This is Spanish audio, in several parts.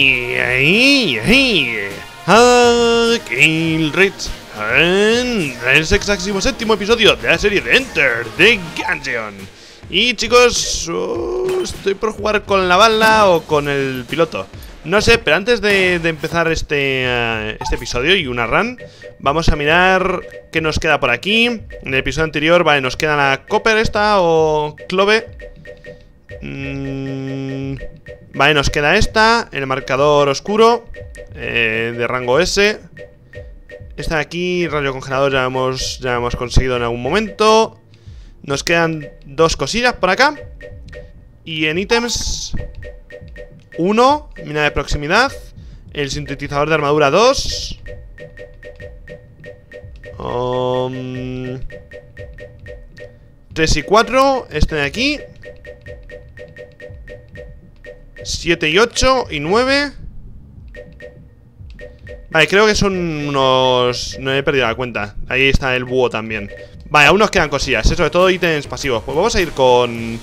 Aquí el Rich en el 67º episodio de la serie de Enter the Gungeon. Y chicos, estoy por jugar con la bala o con el piloto. No sé, pero antes de empezar este episodio y una run, vamos a mirar qué nos queda por aquí. En el episodio anterior, vale, nos queda la Copper esta o Clove. Vale, nos queda esta, el marcador oscuro de rango S. Esta de aquí, rayo congelador, ya hemos conseguido en algún momento. Nos quedan dos cosillas por acá. Y en ítems, 1, mina de proximidad, el sintetizador de armadura 2, 3 y 4, este de aquí, 7 y 8 y 9. Vale, creo que son unos... No he perdido la cuenta. Ahí está el búho también. Vale, aún nos quedan cosillas, sobre todo ítems pasivos. Pues vamos a ir con...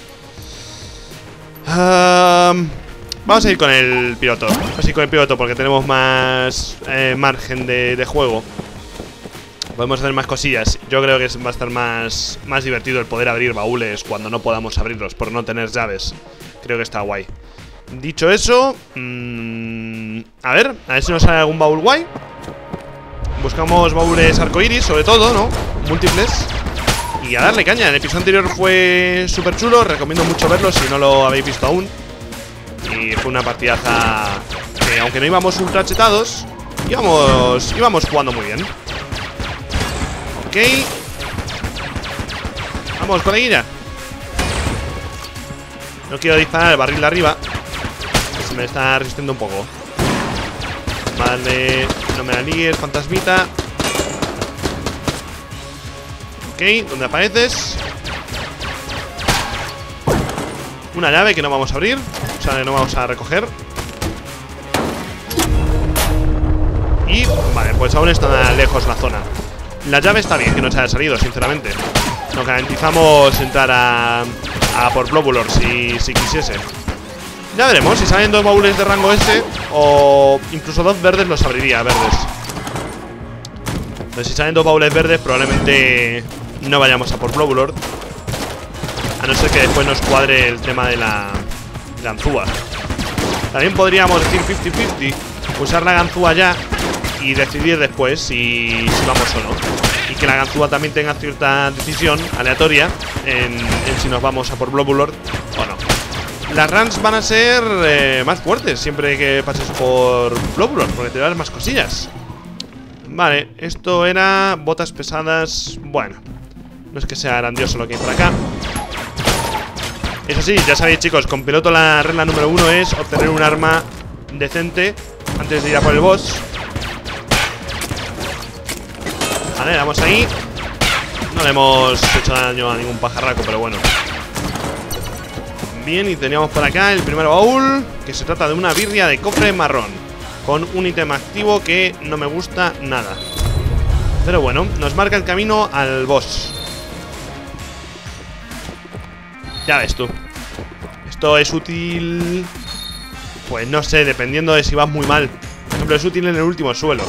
vamos a ir con el piloto. Vamos a ir con el piloto porque tenemos más margen de juego. Podemos hacer más cosillas. Yo creo que va a estar más divertido el poder abrir baúles cuando no podamos abrirlos por no tener llaves. Creo que está guay. Dicho eso, a ver si nos sale algún baúl guay. Buscamos baúles arcoiris, sobre todo, ¿no? Múltiples. Y a darle caña. El episodio anterior fue súper chulo. Recomiendo mucho verlo si no lo habéis visto aún. Y fue una partidaza que, aunque no íbamos ultra chetados, íbamos jugando muy bien. Ok. Vamos, coleguilla. No quiero disparar el barril de arriba. Se me está resistiendo un poco. Vale, no me la líes, fantasmita. Ok, ¿dónde apareces? Una llave que no vamos a abrir. O sea, que no vamos a recoger. Y, vale, pues aún está lejos la zona. La llave está bien que no se haya salido, sinceramente. Nos garantizamos entrar a por Globulor si quisiese. Ya veremos, si salen dos baúles de rango S o incluso dos verdes, los abriría, verdes. Entonces si salen dos baúles verdes probablemente no vayamos a por Globulor. A no ser que después nos cuadre el tema de la ganzúa. También podríamos decir 50-50, usar la ganzúa ya y decidir después si vamos o no. Y que la ganzúa también tenga cierta decisión aleatoria en si nos vamos a por Globulor o no. Las runs van a ser más fuertes siempre que pases por Globulor, porque te dan más cosillas. Vale, esto era botas pesadas. Bueno, no es que sea grandioso lo que hay por acá. Eso sí, ya sabéis, chicos, con piloto la regla número 1 es obtener un arma decente antes de ir a por el boss. Vale, vamos ahí. No le hemos hecho daño a ningún pajarraco, pero bueno. Bien, y teníamos por acá el primer baúl, que se trata de una birria de cofre marrón, con un ítem activo que no me gusta nada. Pero bueno, nos marca el camino al boss. Ya ves tú. Esto es útil... Pues no sé, dependiendo de si vas muy mal. Por ejemplo, es útil en el último suelo.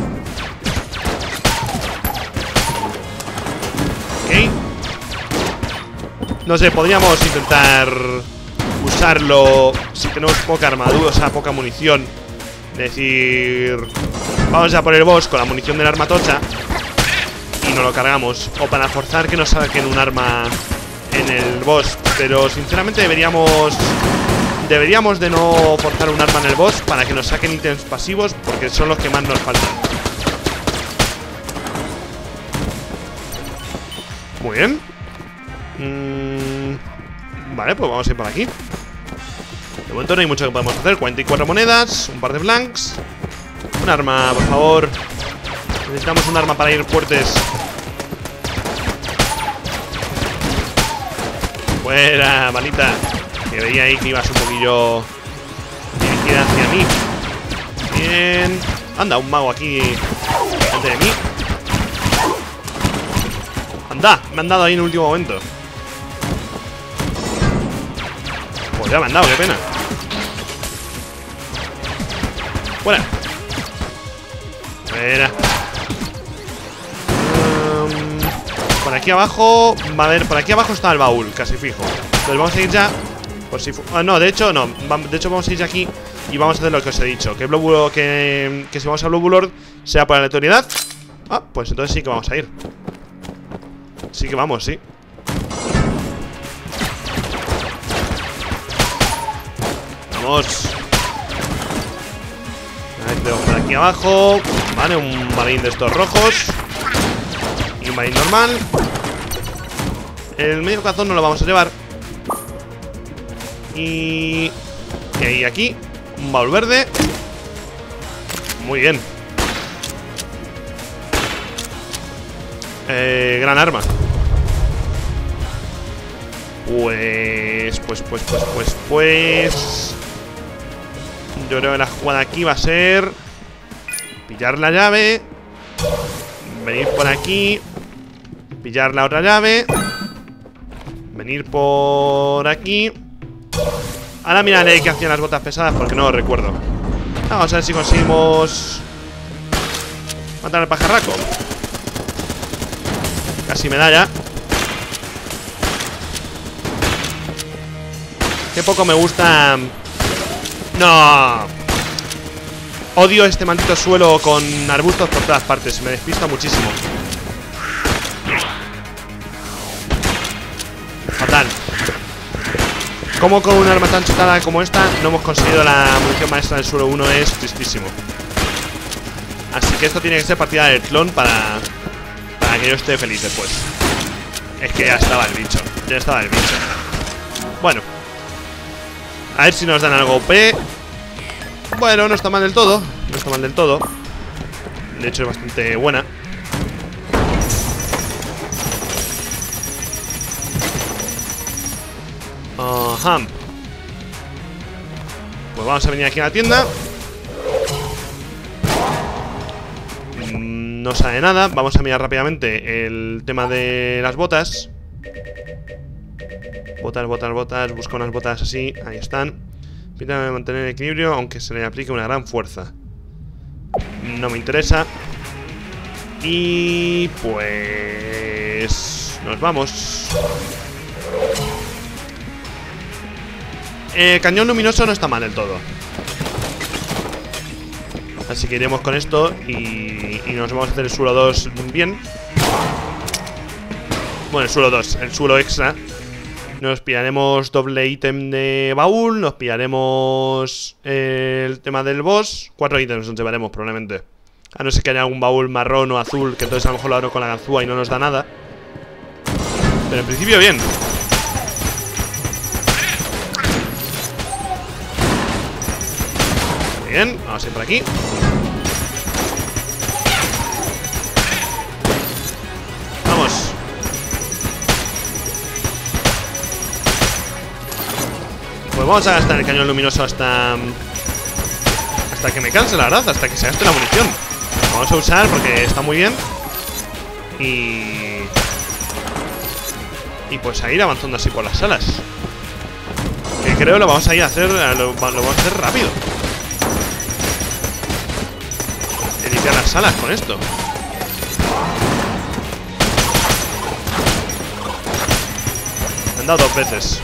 No sé, podríamos intentar usarlo si tenemos poca armadura, o sea, poca munición. Decir, vamos a por el boss con la munición del arma tocha y nos lo cargamos. O para forzar que nos saquen un arma en el boss. Pero sinceramente deberíamos de no forzar un arma en el boss para que nos saquen ítems pasivos, porque son los que más nos faltan. Muy bien. Vale, pues vamos a ir por aquí. De momento no hay mucho que podemos hacer. 44 monedas, un par de blanks, un arma, por favor. Necesitamos un arma para ir fuertes. Fuera, malita. Que veía ahí que ibas un poquillo dirigida hacia mí. Bien. Anda, un mago aquí delante de mí. Anda, me han dado ahí en el último momento. Pues ya me han dado, qué pena. Fuera. Fuera. Por aquí abajo. Va a ver, por aquí abajo está el baúl, casi fijo. Entonces vamos a ir ya. Por si no, de hecho no. De hecho vamos a ir ya aquí. Y vamos a hacer lo que os he dicho. Que si vamos a Blue sea por aleatoriedad. Ah, pues entonces sí que vamos a ir. Sí que vamos, sí. Vamos. A ver, tenemos por aquí abajo. Vale, un marín de estos rojos. Y un marín normal. El medio cazón no lo vamos a llevar. Y hay aquí un baúl verde. Muy bien. Gran arma. Pues yo creo que la jugada aquí va a ser pillar la llave, venir por aquí, pillar la otra llave, venir por aquí. Ahora miraré qué hacían las botas pesadas porque no lo recuerdo. Vamos a ver si conseguimos matar al pajarraco. Casi medalla. Qué poco me gusta. No. Odio este maldito suelo con arbustos por todas partes. Me despista muchísimo. Fatal. Como con un arma tan chetada como esta no hemos conseguido la munición maestra del suelo 1 es tristísimo. Así que esto tiene que ser partida del clon para que yo esté feliz después. Es que ya estaba el bicho. Ya estaba el bicho. Bueno. A ver si nos dan algo OP. Bueno, no está mal del todo. No está mal del todo. De hecho es bastante buena. Ajá. Pues vamos a venir aquí a la tienda. No sabe nada. Vamos a mirar rápidamente el tema de las botas. Botas, botas, botas. Busca unas botas así. Ahí están. Permítame mantener el equilibrio aunque se le aplique una gran fuerza. No me interesa. Y pues nos vamos. Cañón luminoso no está mal del todo. Así que iremos con esto y nos vamos a hacer el suelo 2 bien. Bueno, el suelo 2, el suelo extra. Nos pillaremos doble ítem de baúl. Nos pillaremos el tema del boss. 4 ítems nos llevaremos probablemente. A no ser que haya algún baúl marrón o azul, que entonces a lo mejor lo abro con la ganzúa y no nos da nada. Pero en principio bien. Bien, vamos a ir por aquí. Vamos. Pues vamos a gastar el cañón luminoso hasta que me canse, la verdad. Hasta que se gaste la munición. Lo vamos a usar porque está muy bien. Y pues a ir avanzando así por las salas. Que creo lo vamos a ir a hacer. Lo vamos a hacer rápido. Limpiar las salas con esto. Me han dado 2 veces.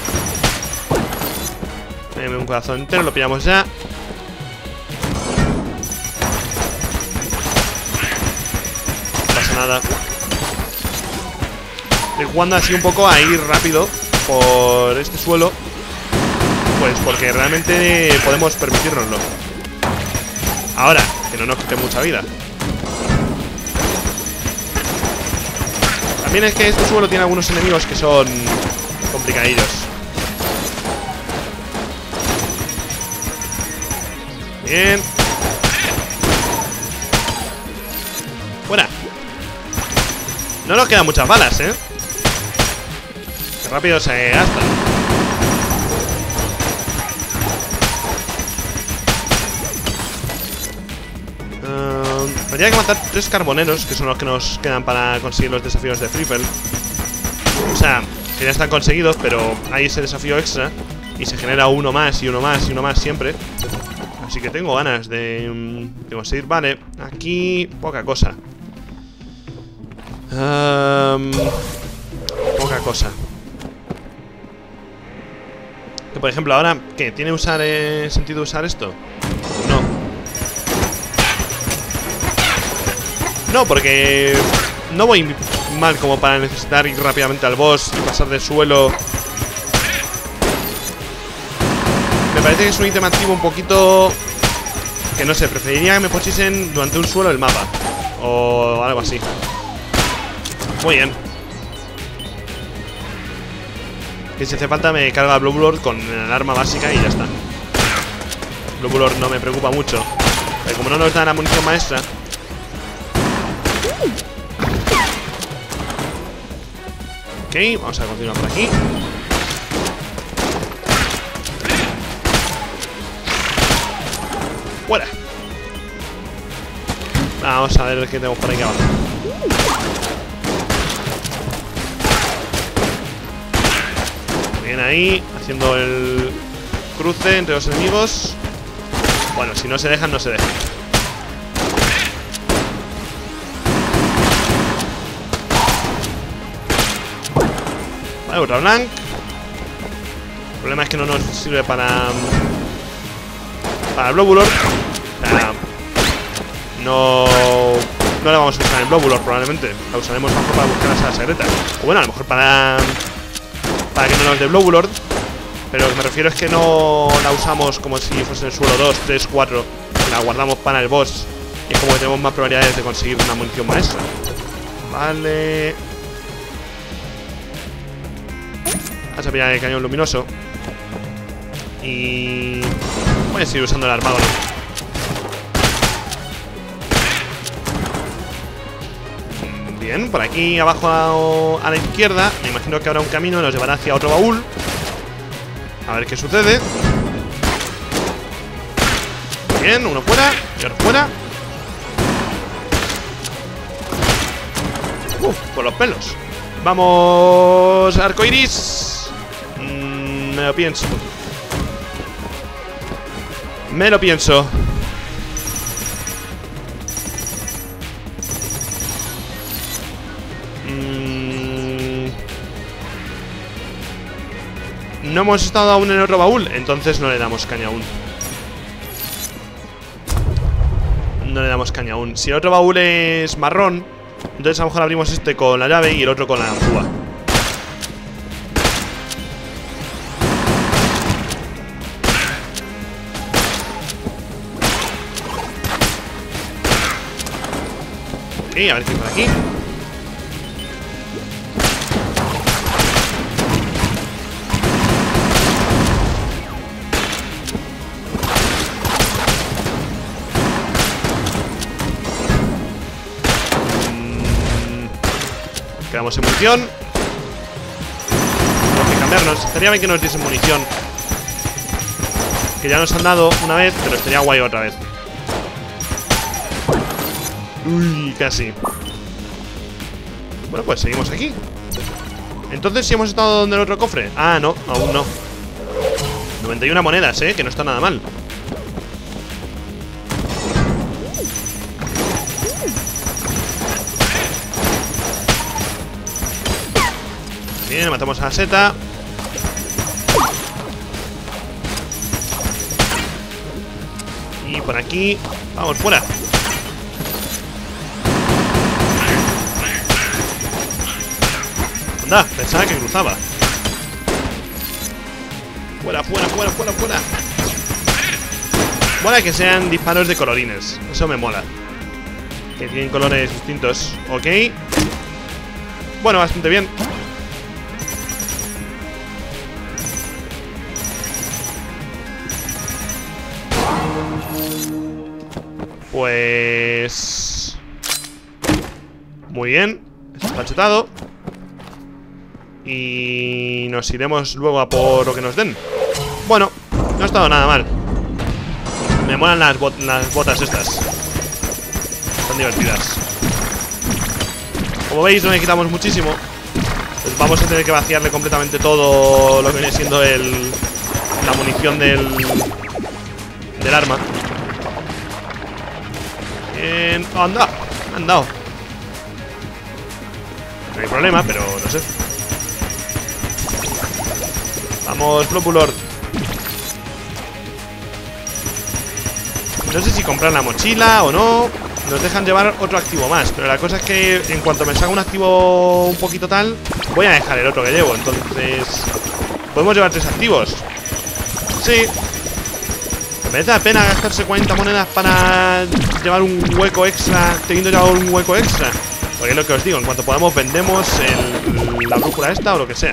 Un corazón entero, lo pillamos ya. No pasa nada. Estoy jugando así un poco a ir rápido por este suelo. Pues porque realmente podemos permitirnoslo. Ahora, que no nos quite mucha vida. También es que este suelo tiene algunos enemigos que son complicadillos. Bien. Fuera. No nos quedan muchas balas, ¿eh? Qué rápido se gastan. Habría que matar 3 carboneros, que son los que nos quedan para conseguir los desafíos de Freefall. O sea, que ya están conseguidos, pero hay ese desafío extra y se genera uno más y uno más y uno más siempre. Así que tengo ganas de conseguir. Vale, aquí poca cosa. Poca cosa. Que por ejemplo ahora, ¿qué? ¿Tiene sentido usar esto? No. No, porque no voy mal como para necesitar ir rápidamente al boss y pasar de suelo. Me parece que es un ítem activo un poquito... que no sé, preferiría que me pusiesen durante un suelo el mapa o algo así. Muy bien. Que si hace falta me carga Blue Blood con el arma básica y ya está. Blue Blood no me preocupa mucho, pero como no nos da la munición maestra. Ok, vamos a continuar por aquí. ¡Fuera! Vamos a ver qué tenemos por aquí abajo. Bien ahí, haciendo el cruce entre los enemigos. Bueno, si no se dejan, no se dejan. Vale, otra blank. El problema es que no nos sirve para Globulor. No la vamos a usar en Globulor probablemente. La usaremos mejor para buscar la sala secreta. O bueno, a lo mejor para que no nos dé Globulor. Pero lo que me refiero es que no la usamos como si fuese en el suelo 2, 3, 4. La guardamos para el boss. Y es como que tenemos más probabilidades de conseguir una munición maestra. Vale. Vamos a pillar el cañón luminoso. Y... voy a seguir usando el armado, ¿no? Bien, por aquí abajo a la izquierda me imagino que habrá un camino que nos llevará hacia otro baúl. A ver qué sucede. Bien, uno fuera y otro fuera. Por los pelos. Vamos, arcoiris. Me lo pienso. Me lo pienso. No hemos estado aún en otro baúl, entonces no le damos caña aún. No le damos caña aún. Si el otro baúl es marrón, entonces a lo mejor abrimos este con la llave y el otro con la ganzúa. Ok, a ver qué hay por aquí. Quedamos en munición. Tenemos que cambiarnos. Estaría bien que nos diesen munición. Que ya nos han dado una vez, pero estaría guay otra vez. Uy, casi. Bueno, pues seguimos aquí. Entonces, ¿sí hemos estado donde el otro cofre? Ah, no, aún no. 91 monedas, que no está nada mal. Bien, matamos a la seta. Y por aquí. Vamos, fuera. Anda, pensaba que cruzaba. Fuera, fuera, fuera, fuera, fuera. Mola que sean disparos de colorines. Eso me mola. Que tienen colores distintos. Ok. Bueno, bastante bien. Pues... muy bien. Está chetado. Y nos iremos luego a por lo que nos den. Bueno, no ha estado nada mal. Me molan las botas estas. Están divertidas. Como veis, no le quitamos muchísimo. Pues vamos a tener que vaciarle completamente todo lo que viene siendo la munición del del arma. Anda, me han dado. No hay problema, pero no sé. Vamos, Flopulord. No sé si comprar la mochila o no. Nos dejan llevar otro activo más, pero la cosa es que en cuanto me salga un activo un poquito tal, voy a dejar el otro que llevo. Entonces, ¿podemos llevar 3 activos? Sí. ¿Me merece la pena gastarse 40 monedas para llevar un hueco extra, teniendo ya un hueco extra? Porque es lo que os digo, en cuanto podamos vendemos la brújula esta o lo que sea.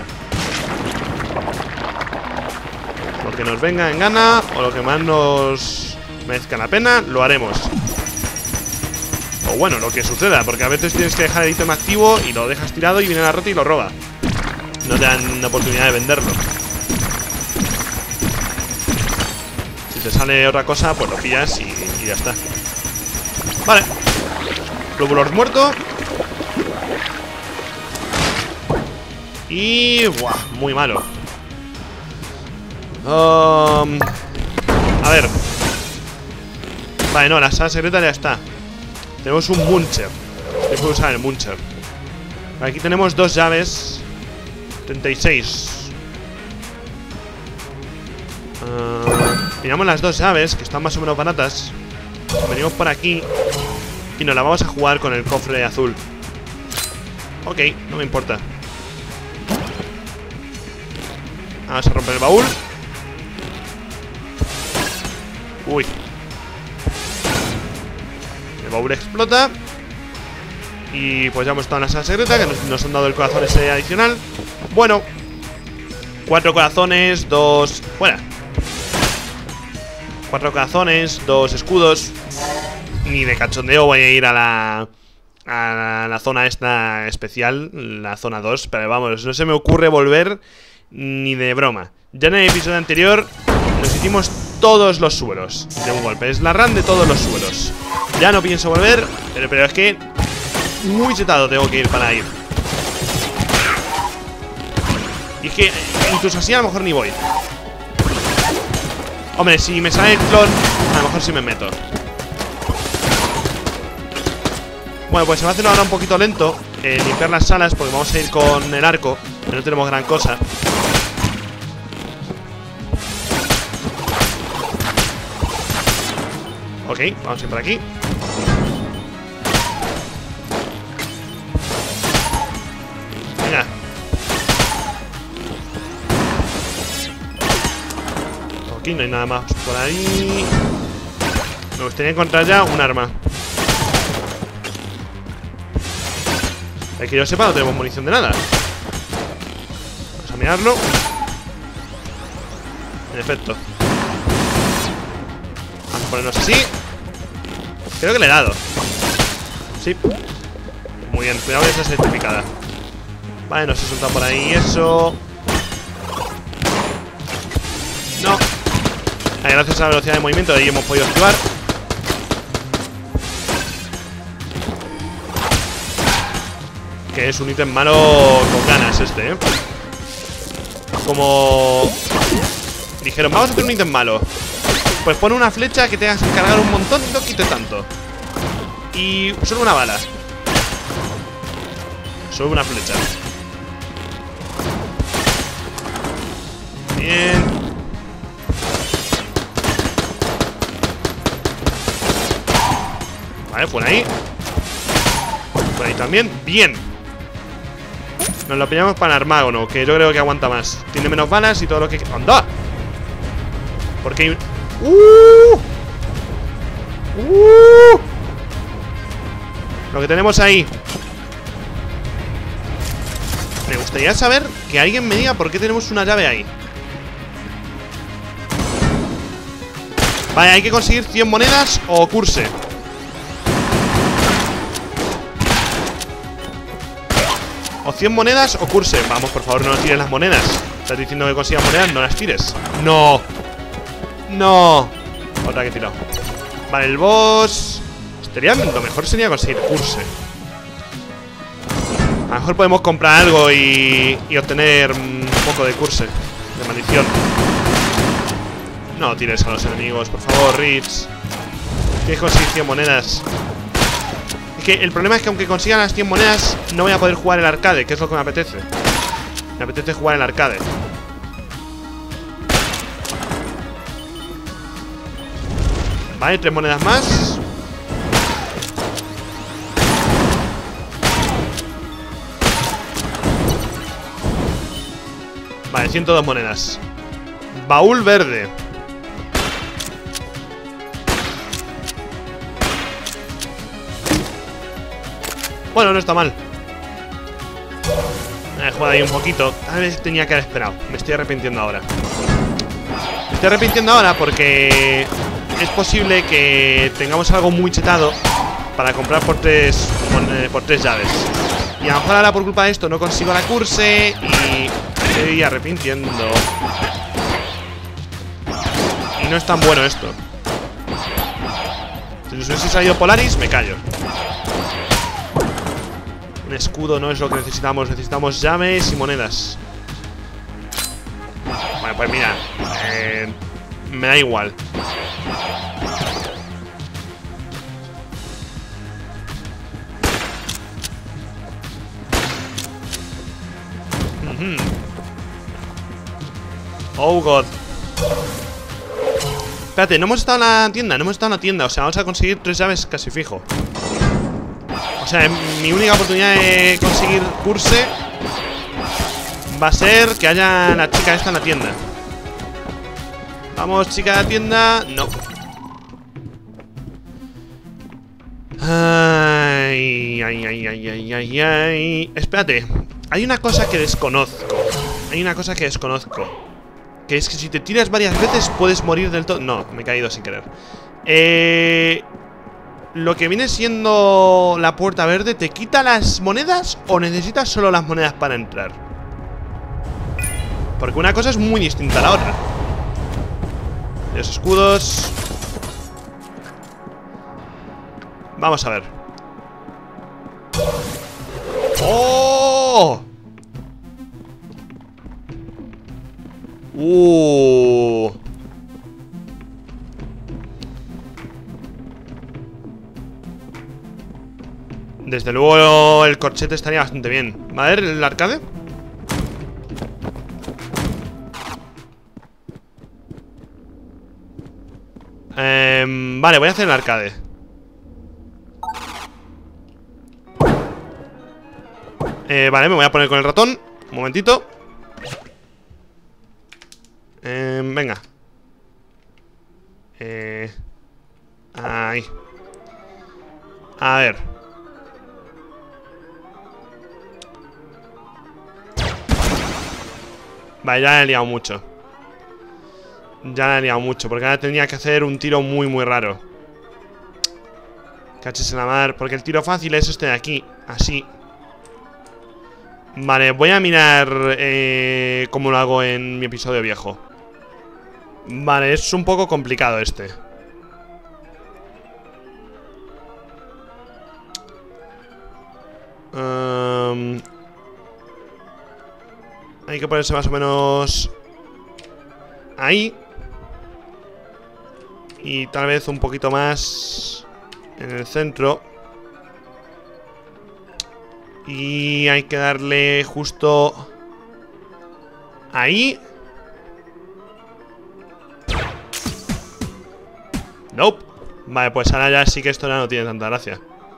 Lo que nos venga en gana o lo que más nos merezca la pena, lo haremos. O bueno, lo que suceda, porque a veces tienes que dejar el ítem activo y lo dejas tirado y viene la rata y lo roba. No te dan la oportunidad de venderlo. Si te sale otra cosa, pues lo pillas y ya está. Vale. Flopulord muerto. Y... buah, muy malo. A ver. Vale, no, la sala secreta ya está. Tenemos un Muncher. Yo puedo usar el Muncher. Aquí tenemos 2 llaves. 36. Miramos las 2 llaves, que están más o menos baratas. Venimos por aquí y nos la vamos a jugar con el cofre azul. Ok, no me importa. Vamos a romper el baúl. Uy. El baúl explota. Y pues ya hemos estado en la sala secreta, que nos han dado el corazón ese adicional. Bueno, 4 corazones, 2... fuera. 4 corazones, 2 escudos. Ni de cachondeo voy a ir a la zona esta especial, la zona 2. Pero vamos, no se me ocurre volver ni de broma. Ya en el episodio anterior nos hicimos todos los suelos de un golpe. Es la run de todos los suelos. Ya no pienso volver, pero es que muy chetado tengo que ir para ir. Y es que incluso así a lo mejor ni voy. Hombre, si me sale el clon, a lo mejor sí me meto. Bueno, pues se va a hacer ahora un poquito lento limpiar las salas, porque vamos a ir con el arco, que no tenemos gran cosa. Ok, vamos a ir por aquí. Venga. Aquí no hay nada más por ahí. Me gustaría encontrar ya un arma. Que yo sepa, no tenemos munición de nada. Vamos a mirarlo. En efecto. Vamos a ponernos así. Creo que le he dado. Sí. Muy bien, cuidado que esa es certificada. Vale, nos he soltado por ahí eso. No. Vale, gracias a la velocidad de movimiento de ahí hemos podido esquivar. Que es un ítem malo con ganas este, ¿eh? Como... dijeron, vamos a hacer un ítem malo. Pues pon una flecha que tengas que cargar un montón y no quite tanto. Y solo una bala. Solo una flecha. Bien. Vale, por ahí. Por ahí también. Bien. Nos lo pillamos para el Armágono, que yo creo que aguanta más. Tiene menos balas y todo lo que... ¡Anda! Porque hay... Lo que tenemos ahí. Me gustaría saber que alguien me diga por qué tenemos una llave ahí. Vale, hay que conseguir 100 monedas o curse. O 100 monedas o curse. Vamos, por favor, no tires las monedas. Estás diciendo que consigas monedas, no las tires. No. No. Otra que he tirado. Vale, el boss. Lo mejor sería conseguir curse. A lo mejor podemos comprar algo y obtener un poco de curse. De maldición. No tires a los enemigos, por favor, Ritz. Tienes que conseguir 100 monedas. Es que el problema es que aunque consiga las 100 monedas, no voy a poder jugar el arcade, que es lo que me apetece. Me apetece jugar el arcade. Vale, 3 monedas más. Vale, 102 monedas. Baúl verde. Bueno, no está mal. He jugado ahí un poquito. Tal vez tenía que haber esperado. Me estoy arrepintiendo ahora. Me estoy arrepintiendo ahora porque es posible que tengamos algo muy chetado para comprar por tres llaves. Y a lo mejor ahora por culpa de esto no consigo la curse y me estoy arrepintiendo. Y no es tan bueno esto. Si nos hubiese salido Polaris, me callo. Un escudo no es lo que necesitamos. Necesitamos llaves y monedas. Bueno, pues mira, me da igual. Oh god. Espérate, no hemos estado en la tienda. No hemos estado en la tienda, o sea, vamos a conseguir 3 llaves casi fijo. O sea, mi única oportunidad de conseguir curse va a ser que haya la chica esta en la tienda. Vamos, chica de la tienda. No. Ay, ay, ay, ay, ay, ay, ay. Espérate, hay una cosa que desconozco. Hay una cosa que desconozco. Que es que si te tiras varias veces puedes morir del todo. No, me he caído sin querer. Lo que viene siendo la puerta verde, ¿te quita las monedas o necesitas solo las monedas para entrar? Porque una cosa es muy distinta a la otra. Los escudos. Vamos a ver. ¡Oh! Desde luego el corchete estaría bastante bien. ¿Va a ver el arcade? Vale, voy a hacer el arcade. Vale, me voy a poner con el ratón. Un momentito. Venga. Ahí. A ver. Vale, ya he liado mucho. Ya he liado mucho. Porque ahora tendría que hacer un tiro muy, muy raro. Caches en la mar. Porque el tiro fácil es este de aquí. Así. Vale, voy a mirar cómo lo hago en mi episodio viejo. Vale, es un poco complicado este. Hay que ponerse más o menos ahí. Y tal vez un poquito más en el centro. Y hay que darle justo ahí. Nope. Vale, pues ahora ya sí que esto ya no tiene tanta gracia.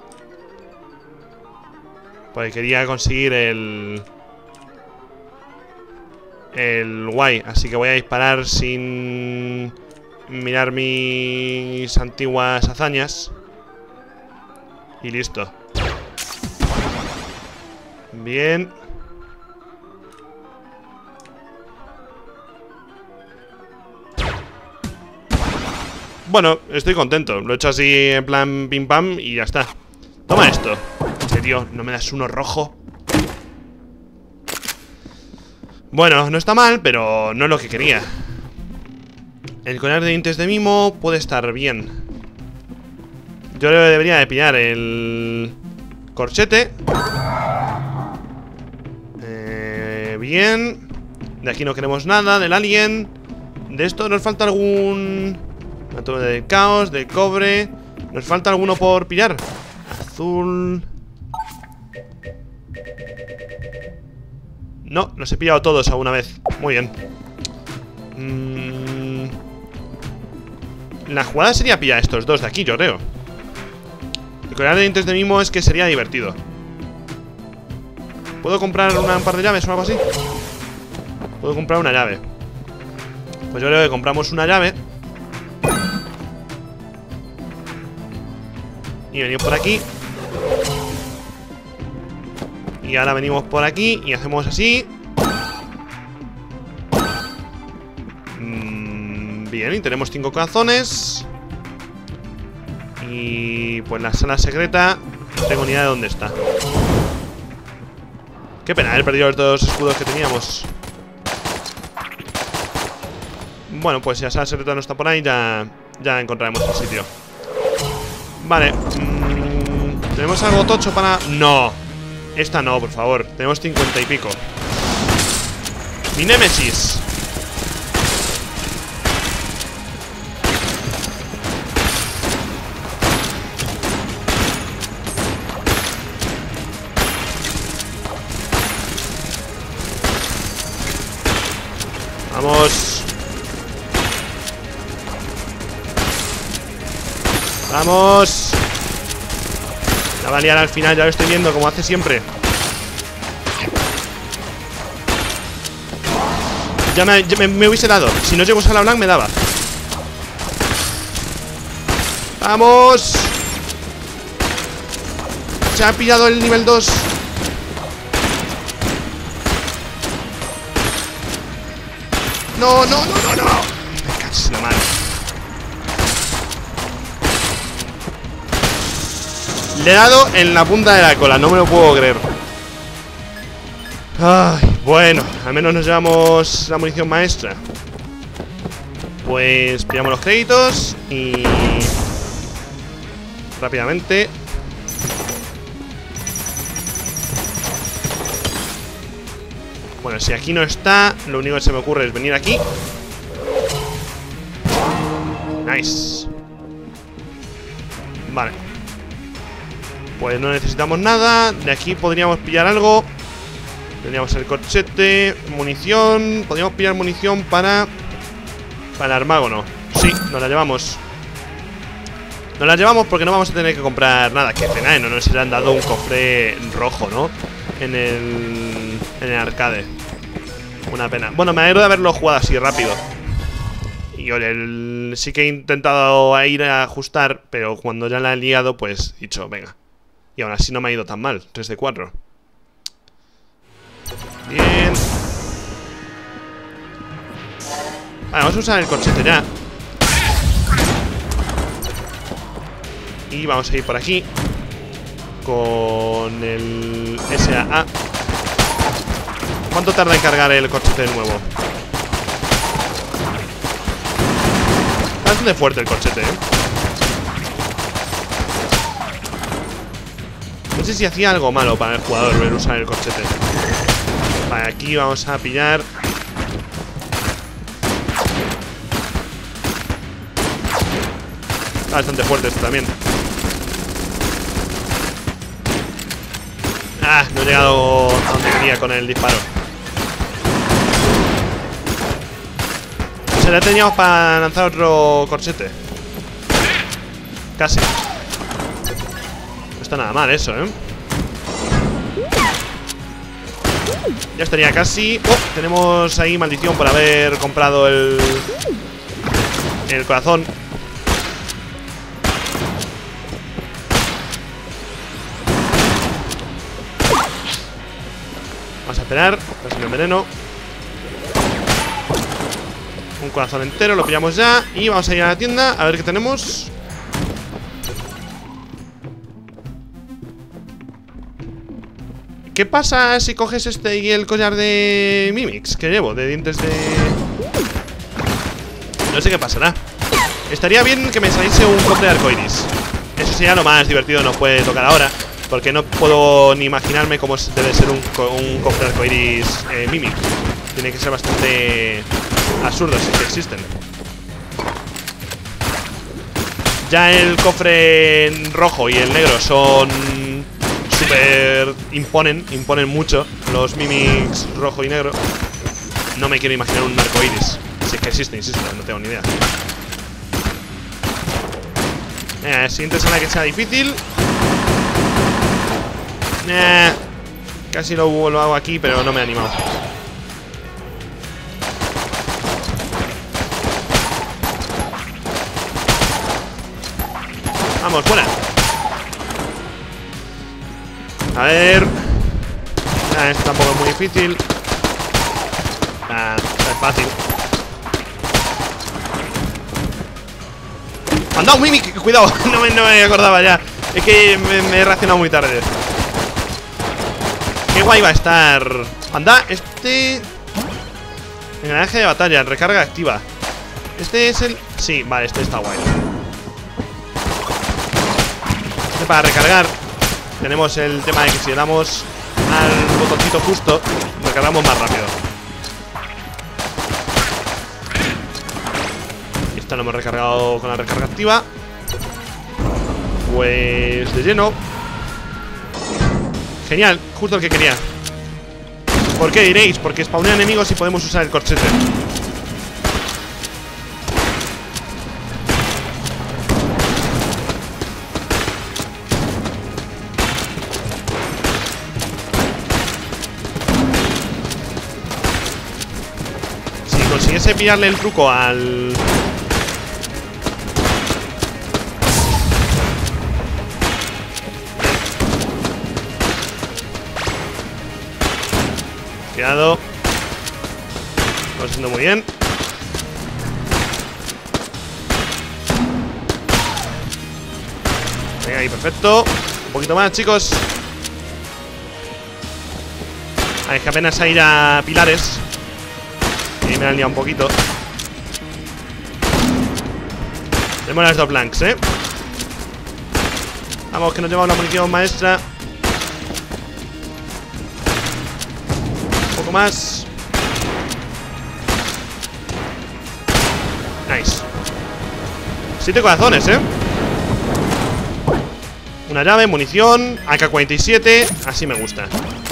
Porque quería conseguir el guay. Así que voy a disparar sin mirar mis antiguas hazañas. Y listo. Bien. Bueno, estoy contento. Lo he hecho así en plan pim pam y ya está. Toma esto. ¿En serio? ¿No me das uno rojo? Bueno, no está mal, pero no es lo que quería. El collar de dientes de mimo puede estar bien. Yo debería de pillar el corchete. Bien. De aquí no queremos nada, del alien. De esto nos falta algún... Átomo de caos, de cobre. Nos falta alguno por pillar. Azul. No, los he pillado todos a una vez. Muy bien. La jugada sería pillar a estos dos de aquí, yo creo. El collar de dientes de mimo es que sería divertido. ¿Puedo comprar un par de llaves o algo así? Puedo comprar una llave. Pues yo creo que compramos una llave. Y venimos por aquí. Y ahora venimos por aquí y hacemos así. Bien, y tenemos 5 corazones. Y pues la sala secreta no tengo ni idea de dónde está. Qué pena haber perdido los dos escudos que teníamos. Bueno, pues si la sala secreta no está por ahí, ya encontraremos el sitio. Vale. ¿Tenemos algo tocho para...? No. Esta no, por favor. Tenemos 50 y pico. Mi némesis. Vamos. Vamos. La va a liar al final, ya lo estoy viendo, como hace siempre. Ya me hubiese dado. Si no llego a Sala Blanc me daba. ¡Vamos! Se ha pillado el nivel 2. No. Me caches en la mano. Le he dado en la punta de la cola, no me lo puedo creer. Ay, bueno, al menos nos llevamos la munición maestra. Pues pillamos los créditos y... rápidamente. Bueno, si aquí no está, lo único que se me ocurre es venir aquí. Nice. Vale. Pues no necesitamos nada. De aquí podríamos pillar algo. Tendríamos el corchete, munición. Podríamos pillar munición para el armágono. Sí, nos la llevamos. Nos la llevamos porque no vamos a tener que comprar nada. Que pena, no nos han dado un cofre rojo, ¿no? En el arcade. Una pena. Bueno, me alegro de haberlo jugado así rápido. Y oye, sí que he intentado ir a ajustar, pero cuando ya la he liado, pues he dicho, venga. Y aún así no me ha ido tan mal. 3 de 4. Bien. Vale, vamos a usar el corchete ya. Y vamos a ir por aquí con el SAA. ¿Cuánto tarda en cargar el corchete de nuevo? Bastante fuerte el corchete, ¿eh? No sé si hacía algo malo para el jugador ver usar el corchete. Vale, aquí vamos a pillar. Está bastante fuerte esto también. Ah, no he llegado a donde quería con el disparo. O sea, ya teníamos para lanzar otro corchete. Casi. No está nada mal eso, ¿eh? Ya estaría casi. Oh, tenemos ahí maldición por haber comprado el corazón. Vamos a esperar, casi me enveneno. Un corazón entero, lo pillamos ya. Y vamos a ir a la tienda a ver qué tenemos. ¿Qué pasa si coges este y el collar de Mimics que llevo? De dientes de... No sé qué pasará. Estaría bien que me saliese un cofre de arcoiris. Eso sería lo más divertido, nos puede tocar ahora. Porque no puedo ni imaginarme cómo debe ser un cofre de arcoiris Mimic. Tiene que ser bastante absurdos, sí que existen. Ya el cofre rojo y el negro son súper... Imponen mucho los mimics rojo y negro. No me quiero imaginar un arcoiris. Si es que existe, insisto, no tengo ni idea. Siguiente sala que sea difícil. Casi lo hago aquí, pero no me he animado. Vamos, fuera. A ver. Esto tampoco es muy difícil. Es fácil. ¡Anda, un mimic! Cuidado, no me acordaba ya. Es que me he reaccionado muy tarde. Qué guay va a estar. Anda, este... Engranaje de batalla, recarga activa. Este es el... Sí, vale, este está guay. Este para recargar. Tenemos el tema de que si le damos al botoncito justo, recargamos más rápido. Y esta lo hemos recargado con la recarga activa. Pues de lleno. Genial, justo el que quería. ¿Por qué diréis? Porque spawnean enemigos y podemos usar el corchete. Si consiguiese pillarle el truco al... Cuidado. Lo está haciendo muy bien. Venga, ahí, perfecto. Un poquito más, chicos. Es que apenas a ir a pilares. Y me han liado un poquito. Tenemos las dos blanks, Vamos, que nos llevamos la munición maestra. Un poco más. Nice. 7 corazones, Una llave, munición, AK-47. Así me gusta.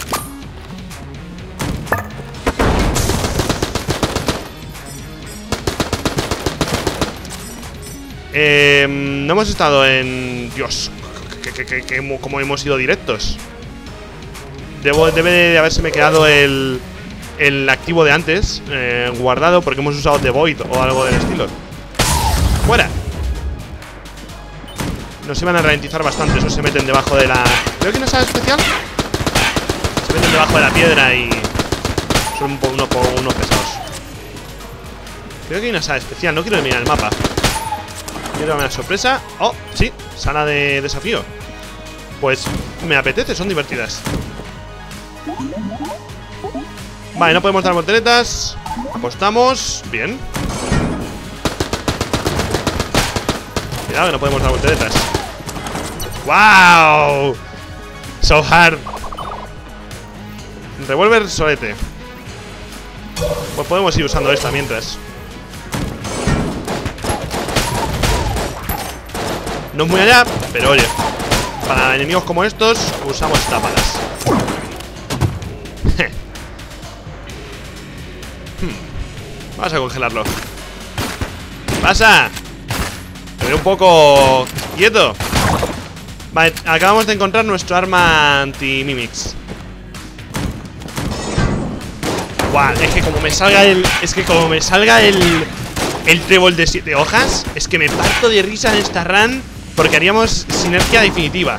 No hemos estado en... Dios, como hemos ido directos. Debe de haberse me quedado el activo de antes guardado, porque hemos usado The Void o algo del estilo. ¡Fuera! Nos iban a ralentizar bastante. Esos se meten debajo de la... Creo que no sabe especial. Se meten debajo de la piedra y son unos pesados. Creo que hay una sala especial. No quiero mirar el mapa. Quiero darme una sorpresa. Oh, sí, sala de desafío. Pues me apetece, son divertidas. Vale, no podemos dar volteretas. Apostamos, bien. Cuidado que no podemos dar volteretas. ¡Wow! So hard. Revólver solete. Pues podemos ir usando esta mientras. No es muy allá, pero oye, para enemigos como estos usamos tapadas. Vamos a congelarlo. ¿Qué pasa? Me veo un poco quieto. Vale, acabamos de encontrar nuestro arma anti-mimics. Guau, es que como me salga el... el trébol de 7 hojas, es que me parto de risa en esta run. Porque haríamos sinergia definitiva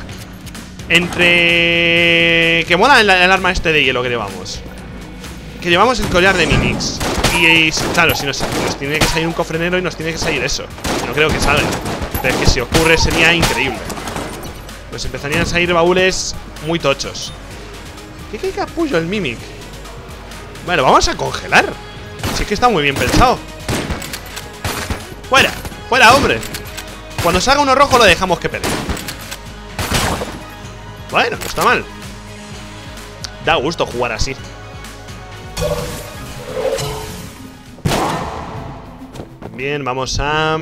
entre... Que mola el arma este de hielo que llevamos. Que llevamos el collar de mimics. Y claro, si nos tiene que salir un cofre negro y nos tiene que salir eso. No creo que salga, pero es que si ocurre sería increíble. Nos empezarían a salir baúles muy tochos. ¿Qué capullo el mimic? Bueno, vamos a congelar. Si es que está muy bien pensado. ¡Fuera! ¡Fuera, hombre! Cuando salga uno rojo lo dejamos que pelee. Bueno, no está mal. Da gusto jugar así. Bien, vamos a...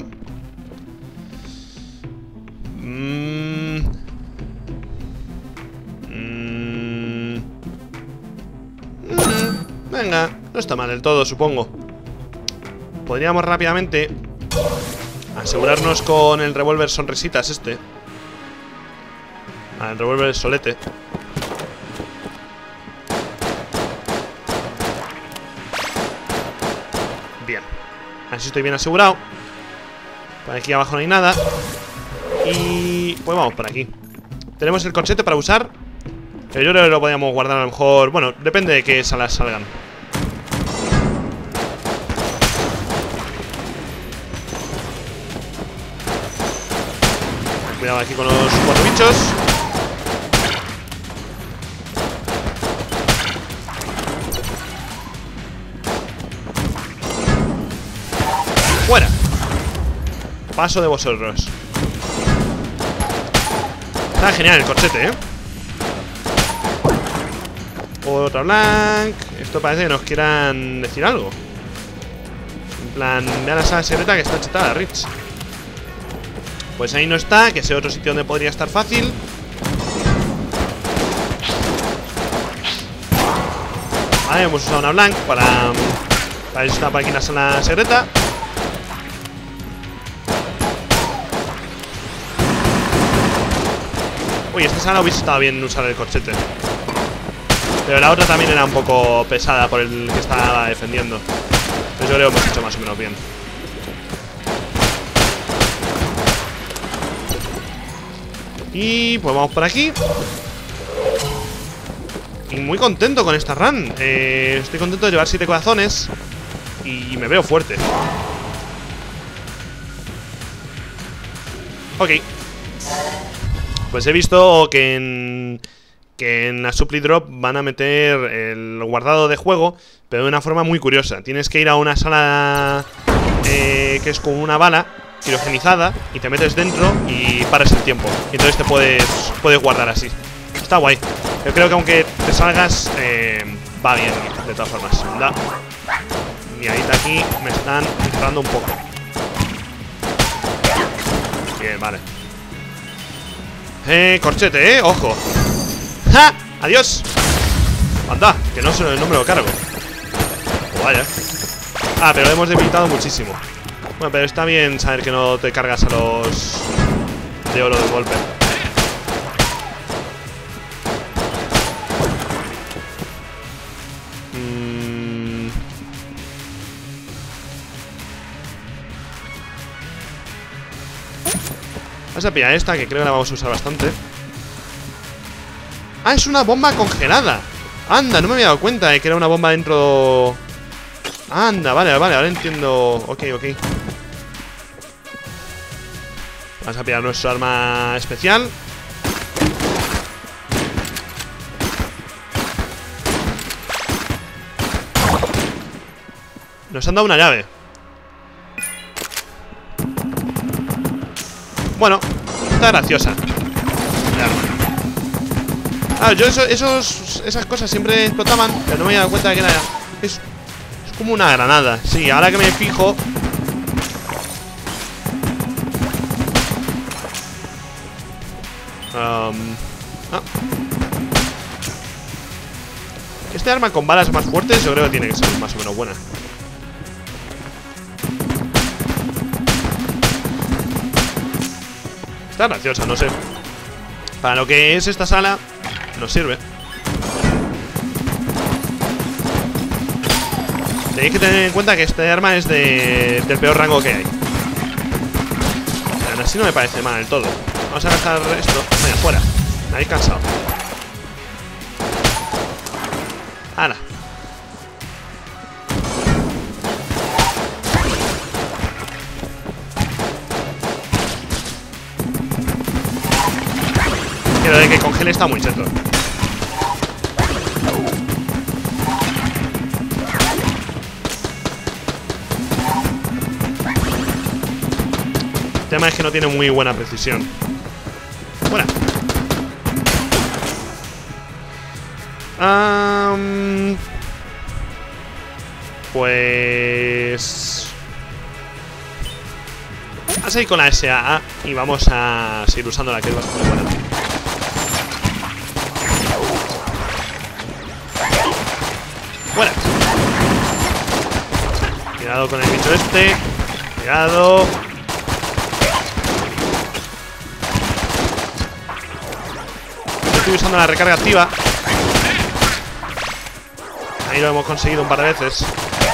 Venga, no está mal del todo, supongo. Podríamos rápidamente asegurarnos con el revólver sonrisitas este. El revólver solete. Bien. Así estoy bien asegurado. Por aquí abajo no hay nada. Y... pues vamos por aquí. Tenemos el corchete para usar. Pero yo creo que lo podríamos guardar a lo mejor... bueno, depende de qué salas salgan. Cuidado aquí con los 4 bichos. ¡Fuera! Paso de vosotros. Está genial el corchete, ¿eh? Otra blank. Esto parece que nos quieran decir algo. En plan, vean la sala secreta que está chetada, Rich. Pues ahí no está, que sea otro sitio donde podría estar fácil. Vale, hemos usado una blank para estar por aquí en la sala secreta. Uy, esta sala hubiese estado bien usar el corchete. Pero la otra también era un poco pesada por el que estaba defendiendo. Entonces yo creo que hemos hecho más o menos bien. Y pues vamos por aquí. Y muy contento con esta run. Estoy contento de llevar 7 corazones. Y me veo fuerte. Ok. Pues he visto que en la Supply Drop van a meter el guardado de juego, pero de una forma muy curiosa. Tienes que ir a una sala que es con una bala criogenizzada y te metes dentro y paras el tiempo. Y entonces te puedes guardar así. Está guay. Yo creo que aunque te salgas, va bien, de todas formas. Da. Y ahí de aquí me están entrando un poco. Bien, vale. Corchete, ojo. ¡Ja! ¡Adiós! Anda, que no me lo cargo. Vaya. Ah, pero lo hemos debilitado muchísimo. Bueno, pero está bien saber que no te cargas a los de oro de golpe. Vamos a pillar esta, que creo que la vamos a usar bastante. ¡Ah, es una bomba congelada! Anda, no me había dado cuenta de que era una bomba dentro. Anda, vale, ahora entiendo. Ok. Vamos a pillar nuestro arma especial. Nos han dado una llave. Bueno, está graciosa. Yo esas cosas siempre explotaban, pero no me había dado cuenta de que era. Es como una granada. Sí, ahora que me fijo. Este arma con balas más fuertes yo creo que tiene que ser más o menos buena. Está graciosa, no sé. Para lo que es esta sala, nos sirve. Tenéis que tener en cuenta que este arma es del peor rango que hay. Aún así no me parece mal del todo. Vamos a gastar esto. Venga, fuera. Me habéis cansado. ¡Hala! Pero de que congele está muy cheto. El tema es que no tiene muy buena precisión. Fuera. Pues... Vamos a ir con la SAA y vamos a seguir usando la que es bastante buena. Buena. Cuidado con el bicho este. Cuidado. Estoy usando la recarga activa. Ahí lo hemos conseguido un par de veces.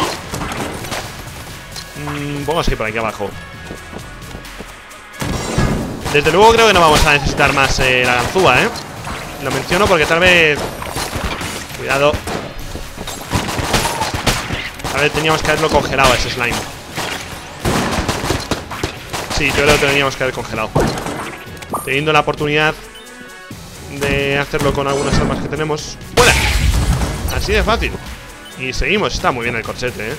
Vamos a ir por aquí abajo. Desde luego creo que no vamos a necesitar más la ganzúa, Lo menciono porque tal vez... Cuidado. A ver, teníamos que haberlo congelado a ese slime. Sí, yo creo que teníamos que haber congelado. Teniendo la oportunidad de hacerlo con algunas armas que tenemos. ¡Fuera! Así de fácil. Y seguimos, está muy bien el corsete,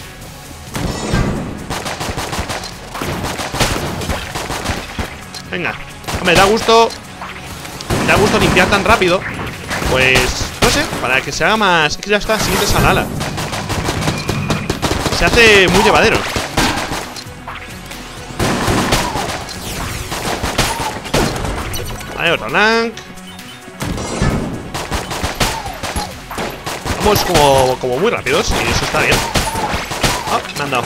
Venga, hombre, da gusto limpiar tan rápido. Pues, no sé, para que se haga más... Es que ya está, siguiente salala. Se hace muy llevadero. Vale, otro Lank. Vamos como muy rápidos y eso está bien. Oh, me han dado.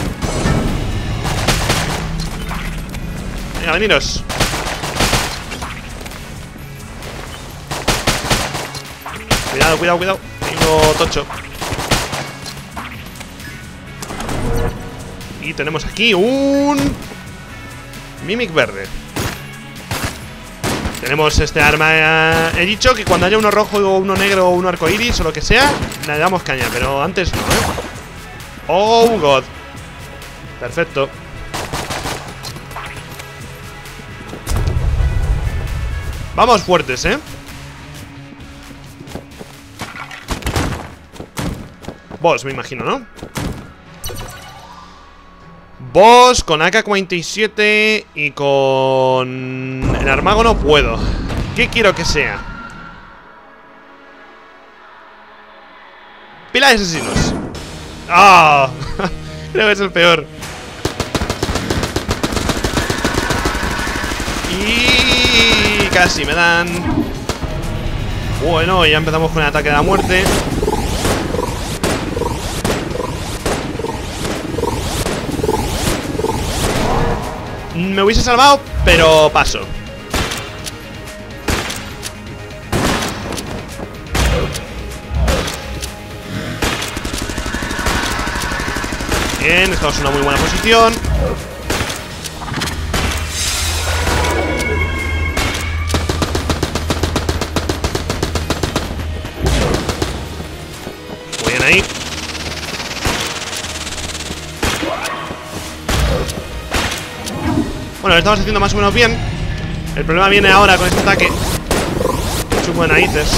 Venga, veniros. Cuidado, cuidado, cuidado. Hay uno tocho. Y tenemos aquí un Mimic verde. Tenemos este arma. He dicho que cuando haya uno rojo o uno negro o uno arcoiris o lo que sea, le damos caña, pero antes no, Oh, God. Perfecto. Vamos fuertes, Boss, me imagino, ¿no? Boss con AK-47 y con... el armago no puedo. ¿Qué quiero que sea? Pila de asesinos. ¡Ah! Creo que es el peor. Y... casi me dan. Bueno, ya empezamos con el ataque de la muerte. Me hubiese salvado, pero paso. Bien, estamos en una muy buena posición. Muy bien ahí. Bueno, lo estamos haciendo más o menos bien. El problema viene ahora con este ataque. Chupo de narices.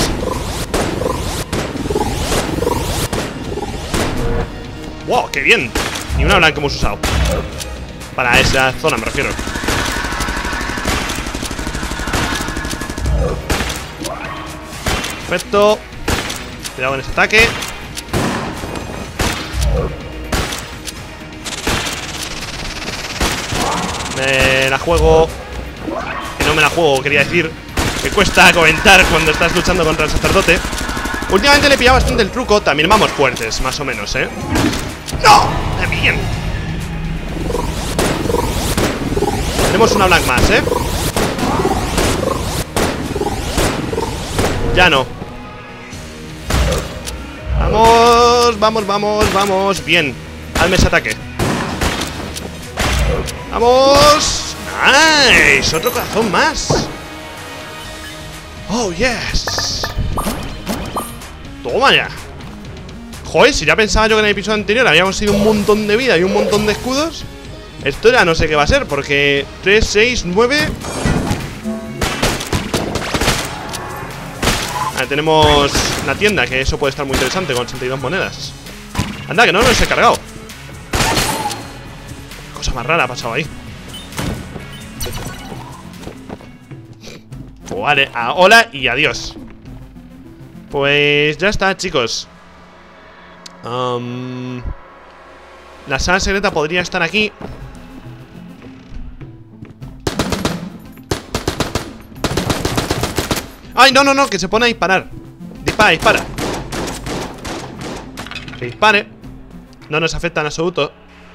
¡Wow! ¡Qué bien! Ni una blanca hemos usado. Para esa zona me refiero. Perfecto. Cuidado con ese ataque. Me la juego. Que no me la juego, quería decir. Que cuesta comentar cuando estás luchando contra el sacerdote. Últimamente le he pillado bastante el truco. También vamos fuertes, más o menos, ¡No! ¡Bien! Tenemos una blank más, Ya no. Vamos, vamos, vamos, vamos. Bien, hazme ese ataque. ¡Vamos! ¡Nice! Otro corazón más. ¡Oh, yes! Toma ya. Joder, si ya pensaba yo que en el episodio anterior habíamos conseguido un montón de vida y un montón de escudos. Esto ya no sé qué va a ser, porque 3, 6, 9. Tenemos la tienda, que eso puede estar muy interesante con 82 monedas. Anda, que no los he cargado. Cosa más rara ha pasado ahí. Vale, hola y adiós. Pues ya está, chicos. La sala secreta podría estar aquí. ¡Ay, no, no, no! Que se pone a disparar. Dispara, dispara. Que dispare. No nos afecta en absoluto.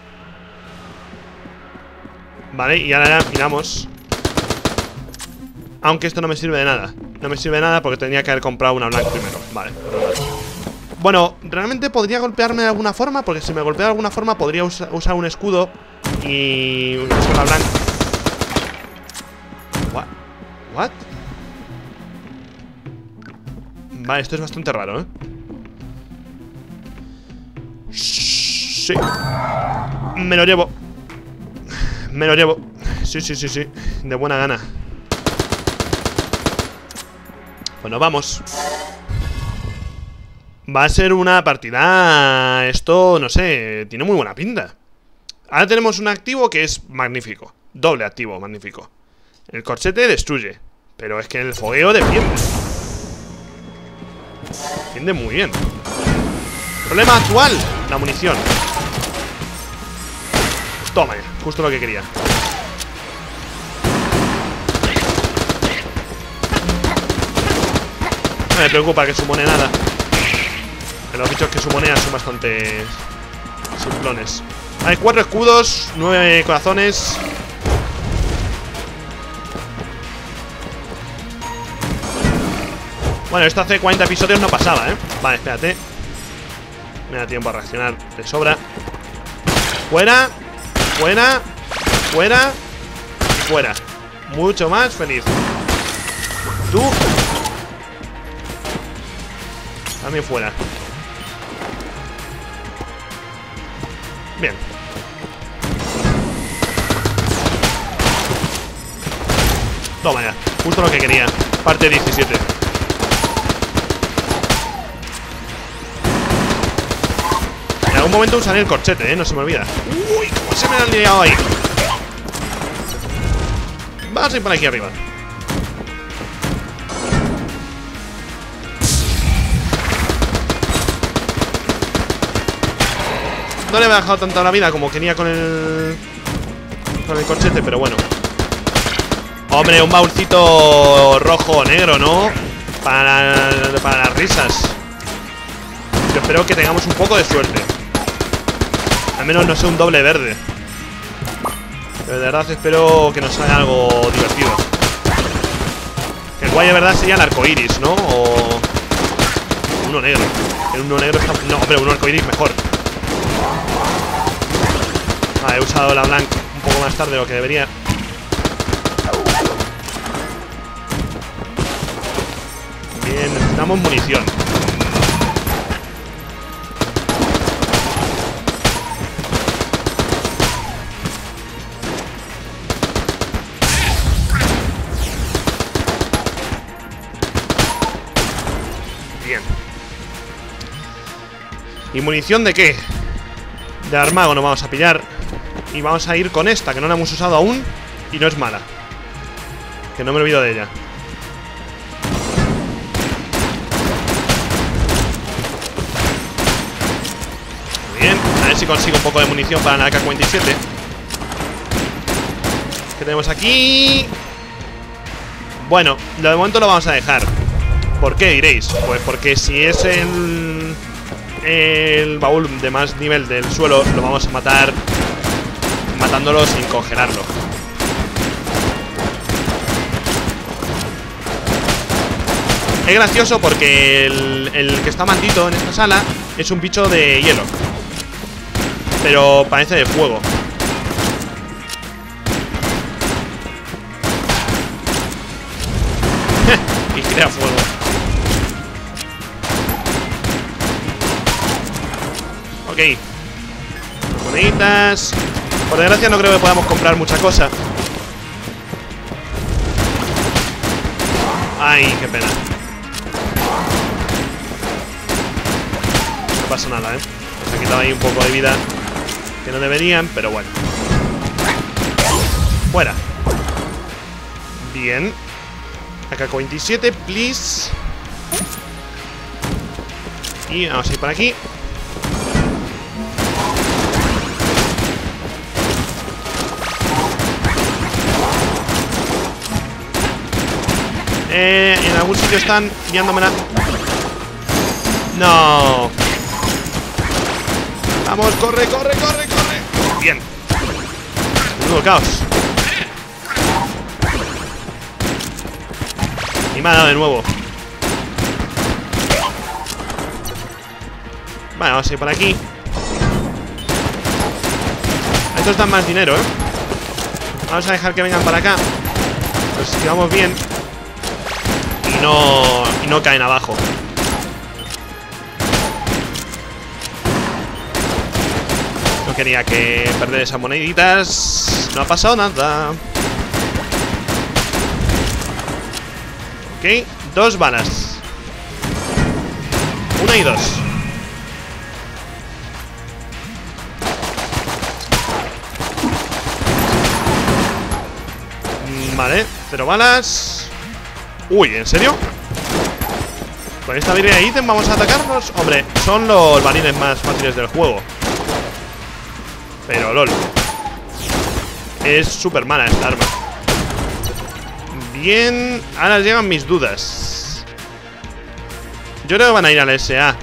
Vale, y ahora miramos. Aunque esto no me sirve de nada. No me sirve de nada porque tenía que haber comprado una blanca primero. Vale, bueno, realmente podría golpearme de alguna forma. Porque si me golpea de alguna forma podría usar un escudo y usar la blanca. What? Vale, esto es bastante raro, ¿eh? Sí. Me lo llevo. Me lo llevo. Sí, sí, sí, sí. De buena gana. Bueno, vamos. Va a ser una partida. Esto, no sé, tiene muy buena pinta. Ahora tenemos un activo que es magnífico. Doble activo, magnífico. El corchete destruye, pero es que el fogueo defiende. Defiende muy bien. Problema actual, la munición. Toma, justo lo que quería. No me preocupa que supone nada. Los bichos que suponean son bastante simplones. Hay 4 escudos, 9 corazones. Bueno, esto hace 40 episodios no pasaba, ¿eh? Vale, espérate. Me da tiempo a reaccionar de sobra. Fuera. Fuera. Fuera. Fuera. Mucho más feliz. Tú. También fuera. Bien. Toma ya. Justo lo que quería. Parte 17. En algún momento usaré el corchete, no se me olvida. Uy, cómo se me han liado ahí. Vamos a ir por aquí arriba. No le he bajado tanta la vida como quería con el corchete, pero bueno. Hombre, un baúlcito rojo o negro, ¿no? Para las risas. Yo espero que tengamos un poco de suerte. Al menos no sea un doble verde. Pero de verdad espero que nos salga algo divertido. El guay de verdad sería el arcoiris, ¿no? O uno negro. El uno negro está... No, hombre, un arcoiris mejor. He usado la blanca un poco más tarde de lo que debería. Bien, necesitamos munición. Bien. ¿Y munición de qué? De armago nos vamos a pillar. Y vamos a ir con esta, que no la hemos usado aún. Y no es mala. Que no me olvido de ella. Muy bien, a ver si consigo un poco de munición para la AK-47. ¿Qué tenemos aquí? Bueno, de momento lo vamos a dejar. ¿Por qué diréis? Pues porque si es el baúl de más nivel del suelo, lo vamos a matar matándolo sin congelarlo. Es gracioso porque el que está maldito en esta sala es un bicho de hielo, pero parece de fuego. Y crea fuego. Ok. Moneditas. Por desgracia no creo que podamos comprar mucha cosa. Ay, qué pena. No pasa nada, ¿eh? Nos ha quitado ahí un poco de vida que no deberían, pero bueno. Fuera. Bien. AK-47, please. Y vamos a ir por aquí. En algún sitio están guiándomela. No. Vamos, corre, corre, corre, corre. Bien. Menudo caos. Y me ha dado de nuevo. Vale, vamos a ir por aquí. Estos dan más dinero, Vamos a dejar que vengan para acá. Nos esquivamos bien. Y no caen abajo. No quería que perder esas moneditas. No ha pasado nada. Ok, 2 balas. 1 y 2. Vale, 0 balas. Uy, ¿en serio? Con esta birria de ítem vamos a atacarnos. Hombre, son los balines más fáciles del juego. Pero lol, es súper mala esta arma. Bien, ahora llegan mis dudas. Yo creo que van a ir al SA.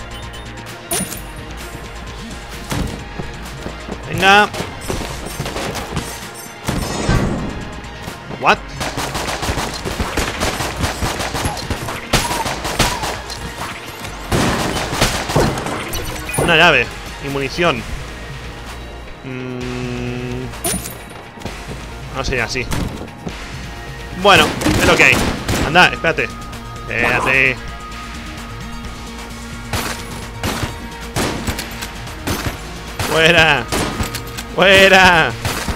Venga. What? Una llave y munición. No sé, así. Bueno, es lo que hay. Anda, espérate. Espérate. Fuera. Fuera.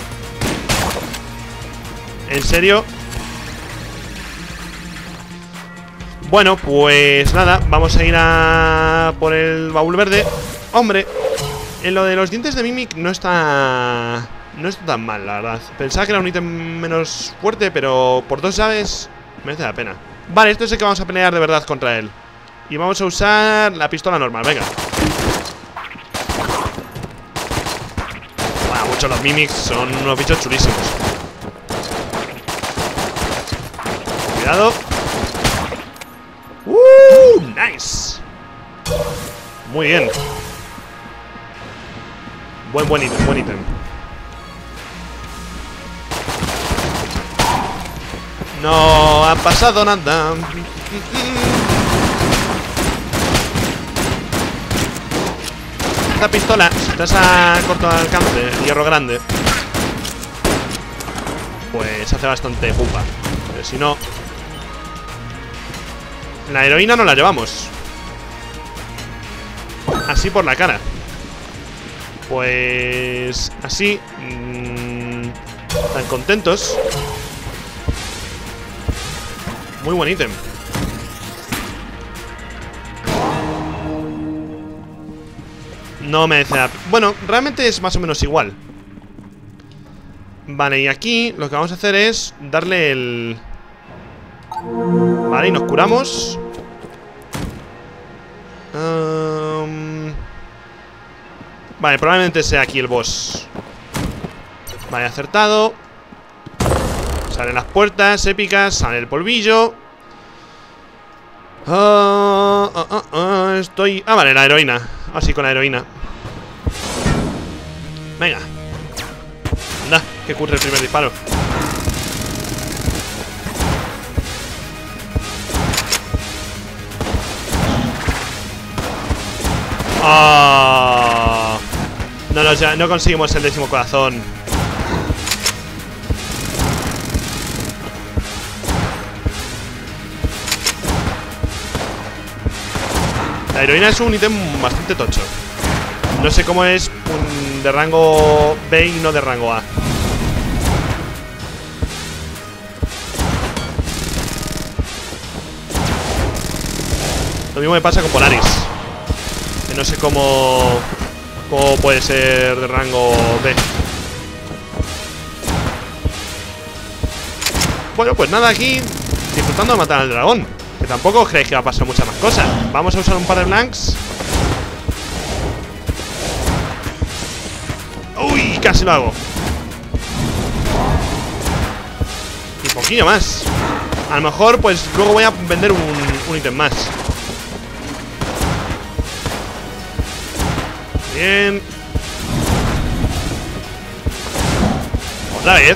¿En serio? Bueno, pues nada, vamos a ir a por el baúl verde. Hombre, en lo de los dientes de Mimic no está tan mal, la verdad. Pensaba que era un ítem menos fuerte, pero por 2 llaves merece la pena. Vale, esto es el que vamos a pelear de verdad contra él. Y vamos a usar la pistola normal, venga. Bueno, muchos los Mimics son unos bichos chulísimos. Cuidado. Nice. Muy bien. Buen ítem, buen ítem. No ha pasado nada. Esta pistola, si estás a corto alcance, hierro grande, pues hace bastante pupa. Pero si no, la heroína no la llevamos. Así por la cara. Pues así. Tan contentos. Muy buen ítem. No merece la... Bueno, realmente es más o menos igual. Vale, y aquí lo que vamos a hacer es darle el... Vale, y nos curamos. Vale, probablemente sea aquí el boss. Vale, acertado. Salen las puertas épicas, sale el polvillo. Estoy... Ah, vale, la heroína. Así con la heroína. Venga. Anda, que ocurre el primer disparo. No conseguimos el 10º corazón. La heroína es un ítem bastante tocho. No sé cómo es de rango B y no de rango A. Lo mismo me pasa con Polaris, que no sé cómo puede ser de rango B. Bueno, pues nada, aquí disfrutando de matar al dragón, que tampoco creéis que va a pasar muchas más cosas. Vamos a usar un par de blanks. Uy, casi lo hago. Y poquillo más. A lo mejor, pues, luego voy a vender un ítem más. Bien. Otra vez.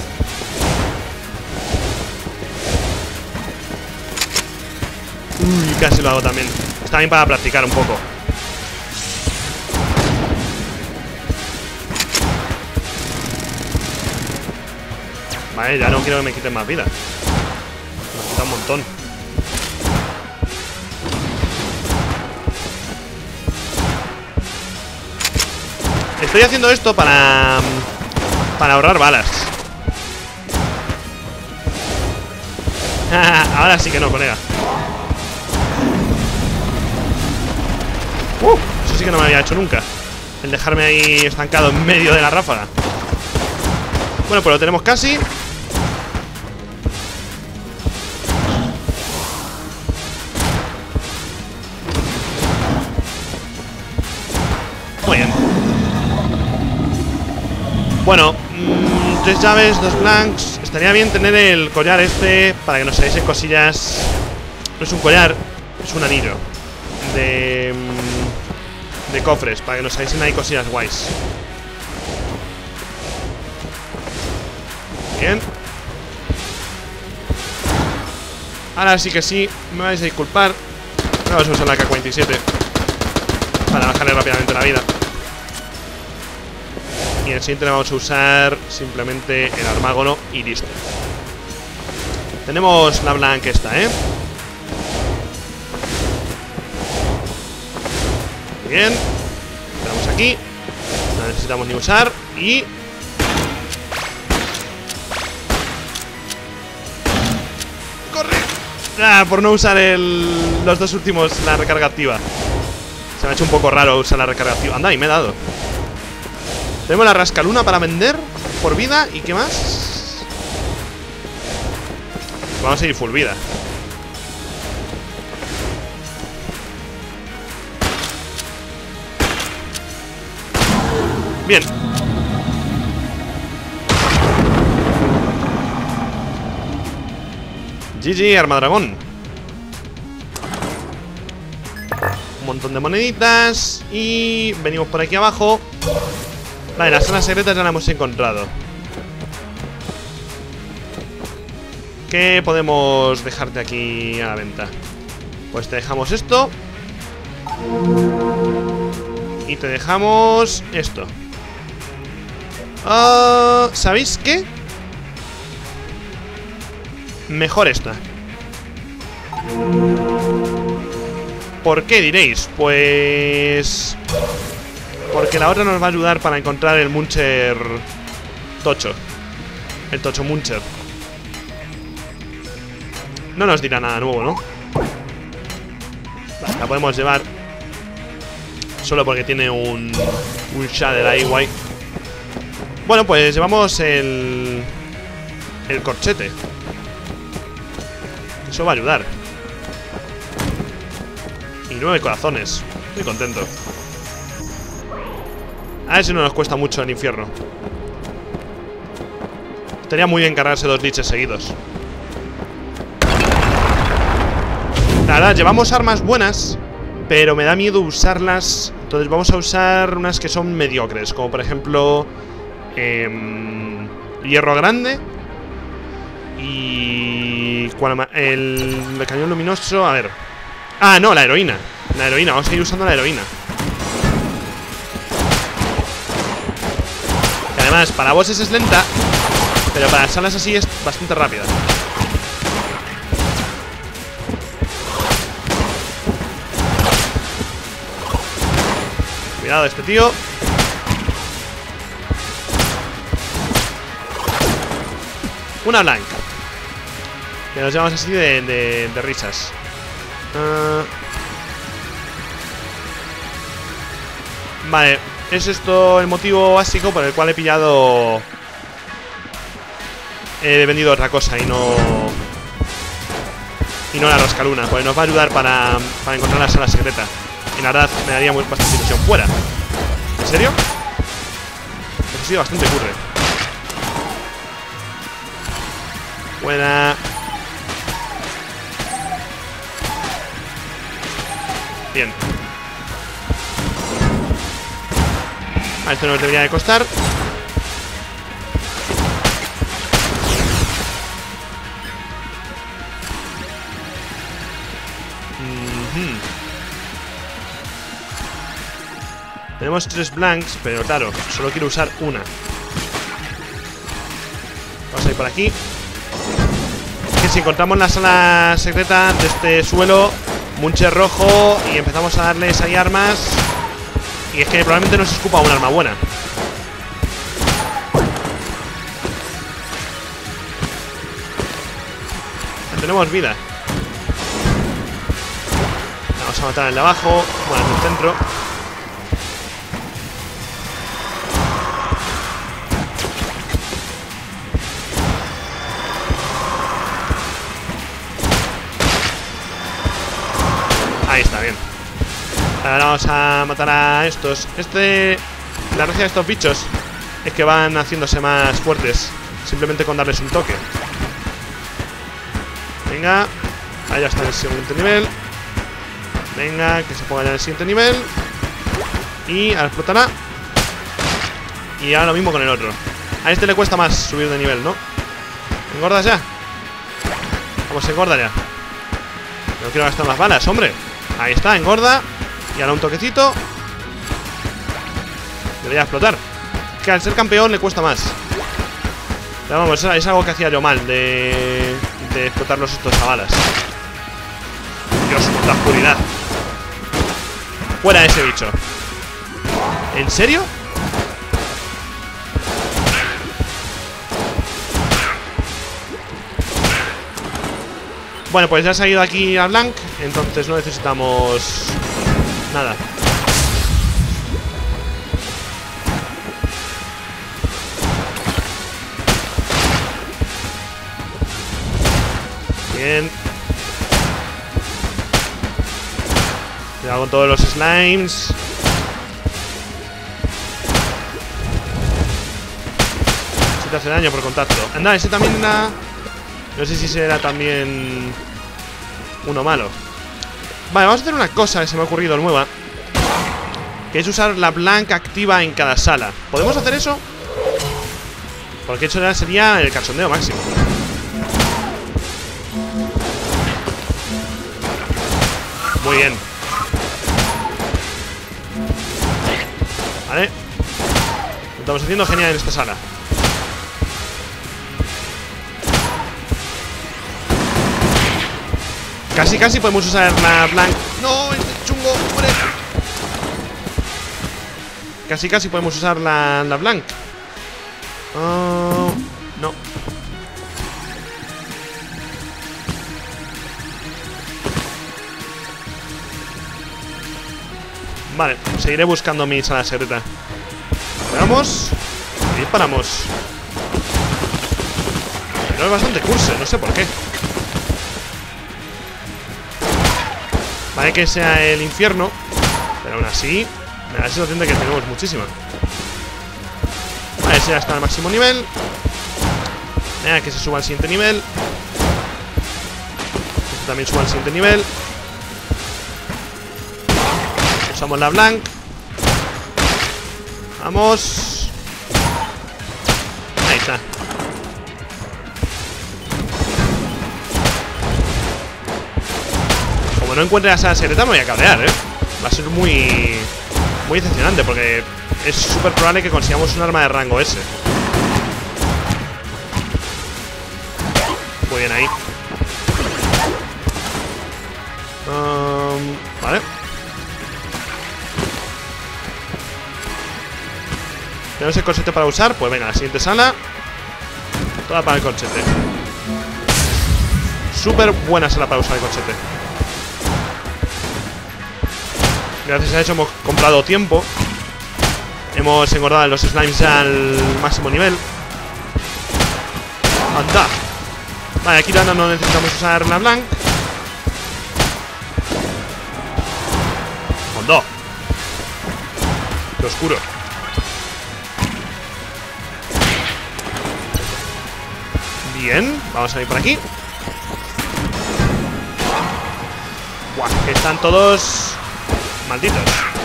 Uy, casi lo hago también. Está bien para practicar un poco. Vale, ya no quiero que me quiten más vida. Me quita un montón. Estoy haciendo esto para ahorrar balas. Ahora sí que no, colega. Eso sí que no me había hecho nunca. El dejarme ahí estancado en medio de la ráfaga. Bueno, pues lo tenemos casi. Muy bien. Bueno, 3 llaves, 2 blanks. Estaría bien tener el collar este para que nos saliesen cosillas. No es un collar, es un anillo de cofres, para que nos saliesen ahí cosillas guays. Bien. Ahora sí que sí, me vais a disculpar. Vamos a usar la K-47 para bajarle rápidamente la vida. Y en el siguiente le vamos a usar simplemente el armágono y listo. Tenemos la blanca esta, ¿eh? Bien. Esperamos aquí. No necesitamos ni usar. Y... ¡corre! Ah, por no usar los dos últimos, la recarga activa. Se me ha hecho un poco raro usar la recarga activa. Anda, y me he dado. Tenemos la rascaluna para vender por vida. ¿Y qué más? Vamos a ir full vida. Bien. GG, Armadragón. Un montón de moneditas. Y venimos por aquí abajo. Vale, las zonas secretas ya las hemos encontrado. ¿Qué podemos dejarte aquí a la venta? Pues te dejamos esto. Y te dejamos esto. ¿Sabéis qué? Mejor esta. ¿Por qué diréis? Pues... porque la otra nos va a ayudar para encontrar el Muncher tocho. El tocho Muncher. No nos dirá nada nuevo, ¿no? Vale, la podemos llevar. Solo porque tiene un shader ahí guay. Bueno, pues llevamos el corchete. Eso va a ayudar. Y 9 corazones. Estoy contento. A ver si no nos cuesta mucho el infierno. Estaría muy bien cargarse 2 liches seguidos. La verdad, llevamos armas buenas, pero me da miedo usarlas. Entonces vamos a usar unas que son mediocres. Como por ejemplo hierro grande. Y el cañón luminoso. A ver. Ah, no, la heroína. La heroína, vamos a ir usando la heroína. Que además, para bosses es lenta, pero para salas así es bastante rápida. Cuidado de este tío. Una blanca. Que nos llevamos así de risas. Vale, es esto el motivo básico por el cual he pillado... he vendido otra cosa y no la rascaluna. Pues nos va a ayudar para encontrar la sala secreta. Y la verdad me daría bastante ilusión. ¡Fuera! ¿En serio? Eso ha sido bastante curre. ¡Fuera! Bien. Esto no nos debería de costar. Tenemos 3 blanks, pero claro, solo quiero usar una. Vamos a ir por aquí. Que si encontramos la sala secreta de este suelo, Muncher rojo, y empezamos a darles ahí armas. Y es que probablemente nos escupa un arma buena. Ya tenemos vida. Vamos a matar al de abajo. Bueno, en el centro. Ahí está, bien. Ahora vamos a matar a estos. La gracia de estos bichos es que van haciéndose más fuertes simplemente con darles un toque. Venga. Ahí ya está en el siguiente nivel. Venga, que se ponga ya en el siguiente nivel. Y ahora explotará. Y ahora lo mismo con el otro. A este le cuesta más subir de nivel, ¿no? ¿Engordas ya? Vamos, engorda ya. No quiero gastar más balas, hombre. Ahí está, engorda. Y ahora un toquecito. Debería explotar. Que al ser campeón le cuesta más. Pero vamos, es algo que hacía yo mal de explotarlos estos a balas. Dios, la oscuridad. Fuera ese bicho. ¿En serio? Bueno, pues ya se ha ido aquí a Blanc. Entonces no necesitamos nada. Bien. Cuidado con todos los slimes. Si te hace daño por contacto. Anda, ese también da... No sé si será también uno malo. Vale, vamos a hacer una cosa que se me ha ocurrido nueva, que es usar la blanca activa en cada sala. ¿Podemos hacer eso? Porque eso ya sería el cachondeo máximo. Muy bien. Vale. Lo estamos haciendo genial en esta sala. Casi podemos usar la blanca. No, este chungo, hombre. Casi podemos usar la blanca. No. Vale, seguiré buscando mi sala secreta. Esperamos. Y disparamos. Pero es bastante curse, no sé por qué. Vale que sea el infierno, pero aún así me da la sensación de que tenemos muchísima. Vale, ese ya está al máximo nivel. Venga, que se suba al siguiente nivel. Este también suba al siguiente nivel. Usamos la blanc. Vamos. Ahí está. Como no encuentre la sala secreta me voy a cabrear, Va a ser muy decepcionante, porque es súper probable que consigamos un arma de rango S. Muy bien ahí. Vale. ¿Tenemos el corchete para usar? Pues venga, la siguiente sala. Toda para el corchete. Súper buena sala para usar el corchete. Gracias a eso hemos comprado tiempo. Hemos engordado los slimes ya al máximo nivel. ¡Anda! Vale, aquí no necesitamos usar la blanc. ¡Anda! ¡Qué oscuro! Bien, vamos a ir por aquí. ¡Buah! Que están todos Malditos.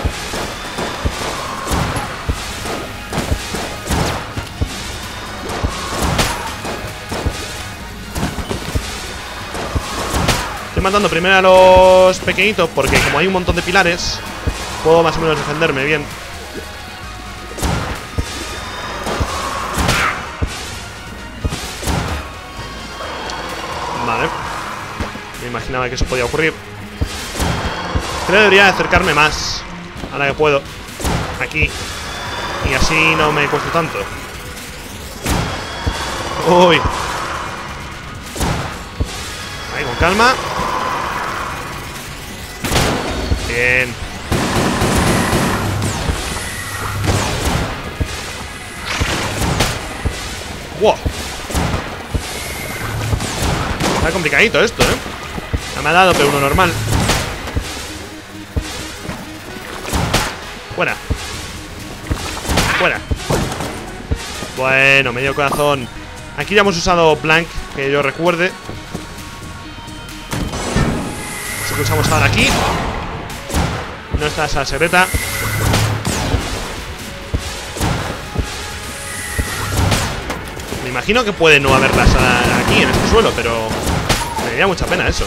Estoy matando primero a los pequeñitos porque como hay un montón de pilares, puedo más o menos defenderme bien. Vale. Me imaginaba que eso podía ocurrir. Creo que debería acercarme más ahora que puedo. Aquí. Y así no me cuesta tanto. Uy. Ahí, con calma. Bien. Wow. Está complicadito esto, No me ha dado, pero uno normal. Fuera. Fuera. Bueno, medio corazón. Aquí ya hemos usado Blank, que yo recuerde. Así que usamos ahora aquí. No está esa secreta. Me imagino que puede no haberlas aquí en este suelo, pero me daría mucha pena eso.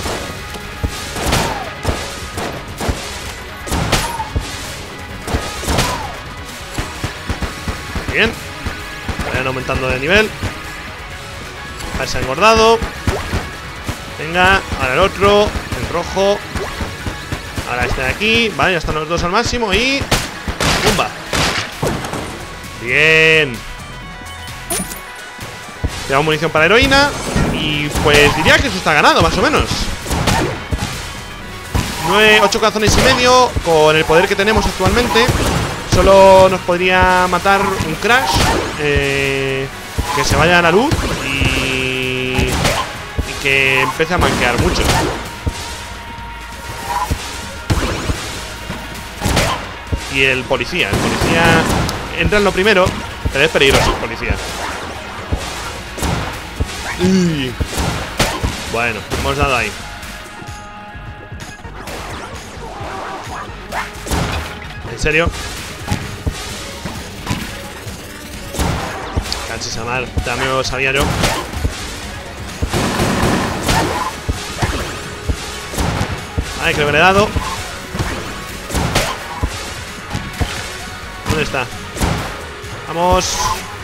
Bien. Vayan aumentando de nivel. Ahí se ha engordado. Venga, ahora el otro. El rojo. Ahora este de aquí. Vale, ya están los dos al máximo y... ¡Bumba! Bien. Tenemos munición para heroína. Y pues diría que eso está ganado, más o menos. 8 corazones y medio. Con el poder que tenemos actualmente, solo nos podría matar un Crash, que se vaya a la luz y que empiece a manquear mucho. Y el policía entra en lo primero, pero es peligroso el policía. Bueno, hemos dado ahí. ¿En serio? Cachis mal, también lo sabía yo. Ay, creo que le he dado. ¿Dónde está? Vamos.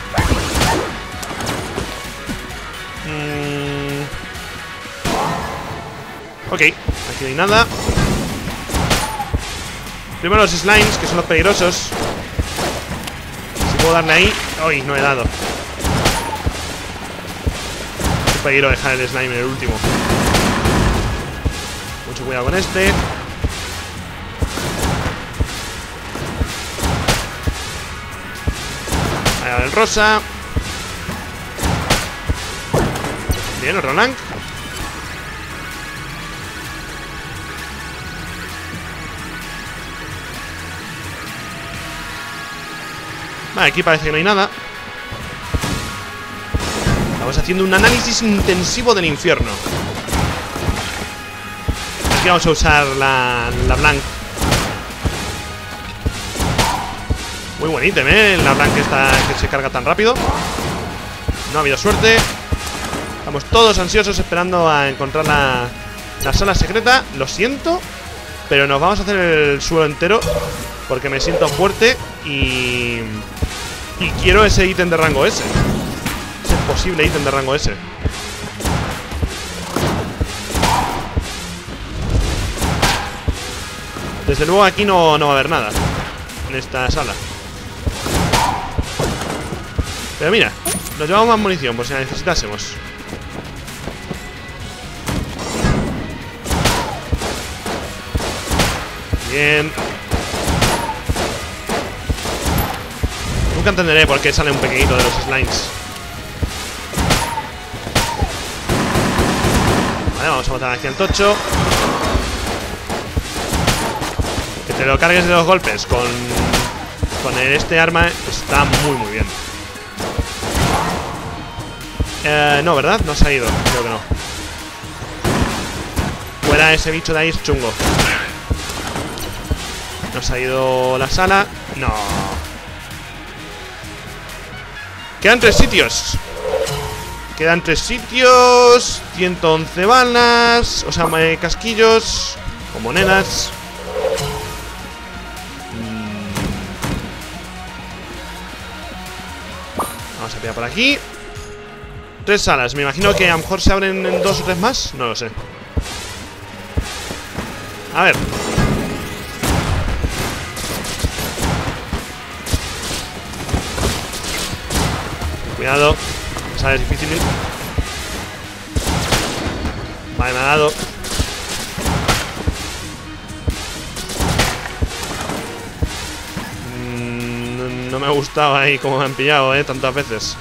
Ok, aquí no hay nada. Primero los slimes, que son los peligrosos. Si puedo darle ahí. Uy, no he dado. Qué peligro dejar el slime en el último. Mucho cuidado con este. Ahí va el rosa. Bien, otro Blank. Vale, aquí parece que no hay nada. Estamos haciendo un análisis intensivo del infierno. Aquí vamos a usar la Blank. Muy buen ítem, la Blank esta que se carga tan rápido. No ha habido suerte. Estamos todos ansiosos esperando a encontrar la sala secreta. Lo siento, pero nos vamos a hacer el suelo entero porque me siento fuerte y quiero ese ítem de rango S. Ese posible ítem de rango S. Desde luego aquí no va a haber nada en esta sala. Pero mira, nos llevamos más munición por si la necesitásemos. Bien. Nunca entenderé por qué sale un pequeñito de los slimes. Vale, vamos a matar aquí al tocho. Que te lo cargues de los golpes con este arma está muy bien. No, ¿verdad? No se ha ido, creo que no. Fuera ese bicho de ahí es chungo. Nos ha ido la sala. No. Quedan 3 sitios. Quedan 3 sitios. 111 balas. O sea, casquillos. O monedas. Vamos a pillar por aquí. 3 salas. Me imagino que a lo mejor se abren en 2 o 3 más. No lo sé. A ver. Cuidado. Esa es difícil. Vale, me ha dado. No me ha gustado ahí como me han pillado, tantas veces.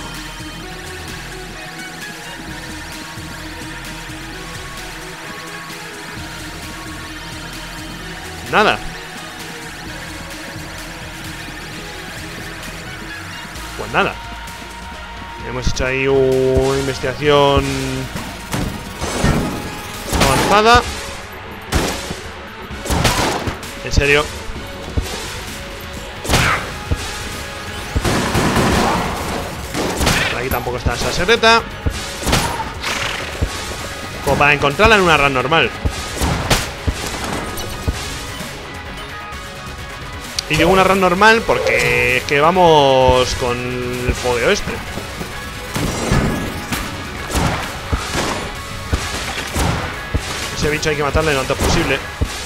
Nada. Pues nada. Hemos hecho ahí una investigación avanzada. En serio. Por aquí tampoco está esa secreta. Como para encontrarla en una run normal. Y digo una run normal porque es que vamos con el fogueo este. Ese bicho hay que matarle lo antes posible.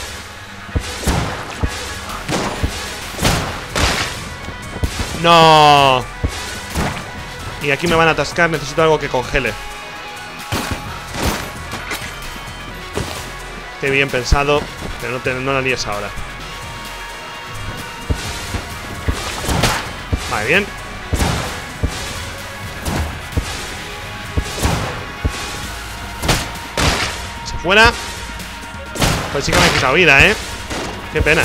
¡No! Y aquí me van a atascar, necesito algo que congele. Qué bien pensado, pero no la líes ahora. Vale, bien. Se fuera. Pues sí que me he quitado vida, Qué pena.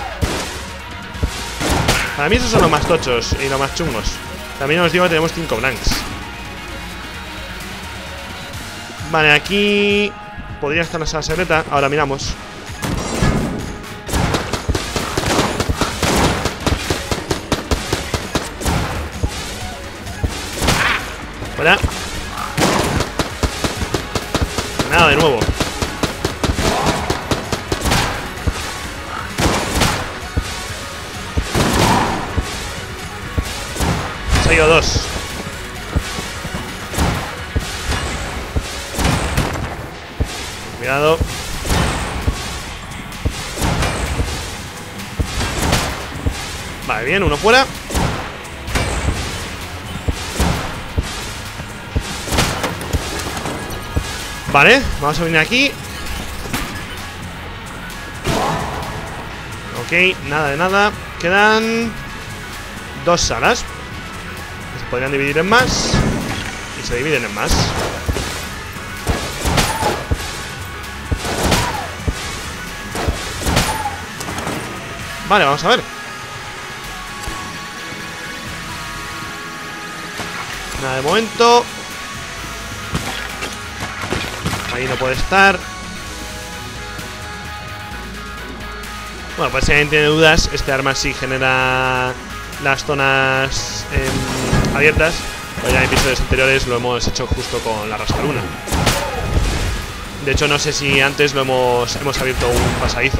Para mí esos son los más tochos y los más chungos. También os digo que tenemos 5 blanks. Vale, aquí podría estar la sala secreta. Ahora miramos. Fuera. Nada de nuevo. Se ha ido 2. Cuidado. Vale, bien, uno fuera. Vale, vamos a venir aquí. Ok, nada de nada. Quedan 2 salas. Se podrían dividir en más. Y se dividen en más. Vale, vamos a ver. Nada de momento. Ahí no puede estar. Bueno, pues si alguien tiene dudas, este arma sí genera las zonas abiertas. Pero ya en episodios anteriores lo hemos hecho justo con la rascaluna. De hecho, no sé si antes lo hemos abierto un pasadizo.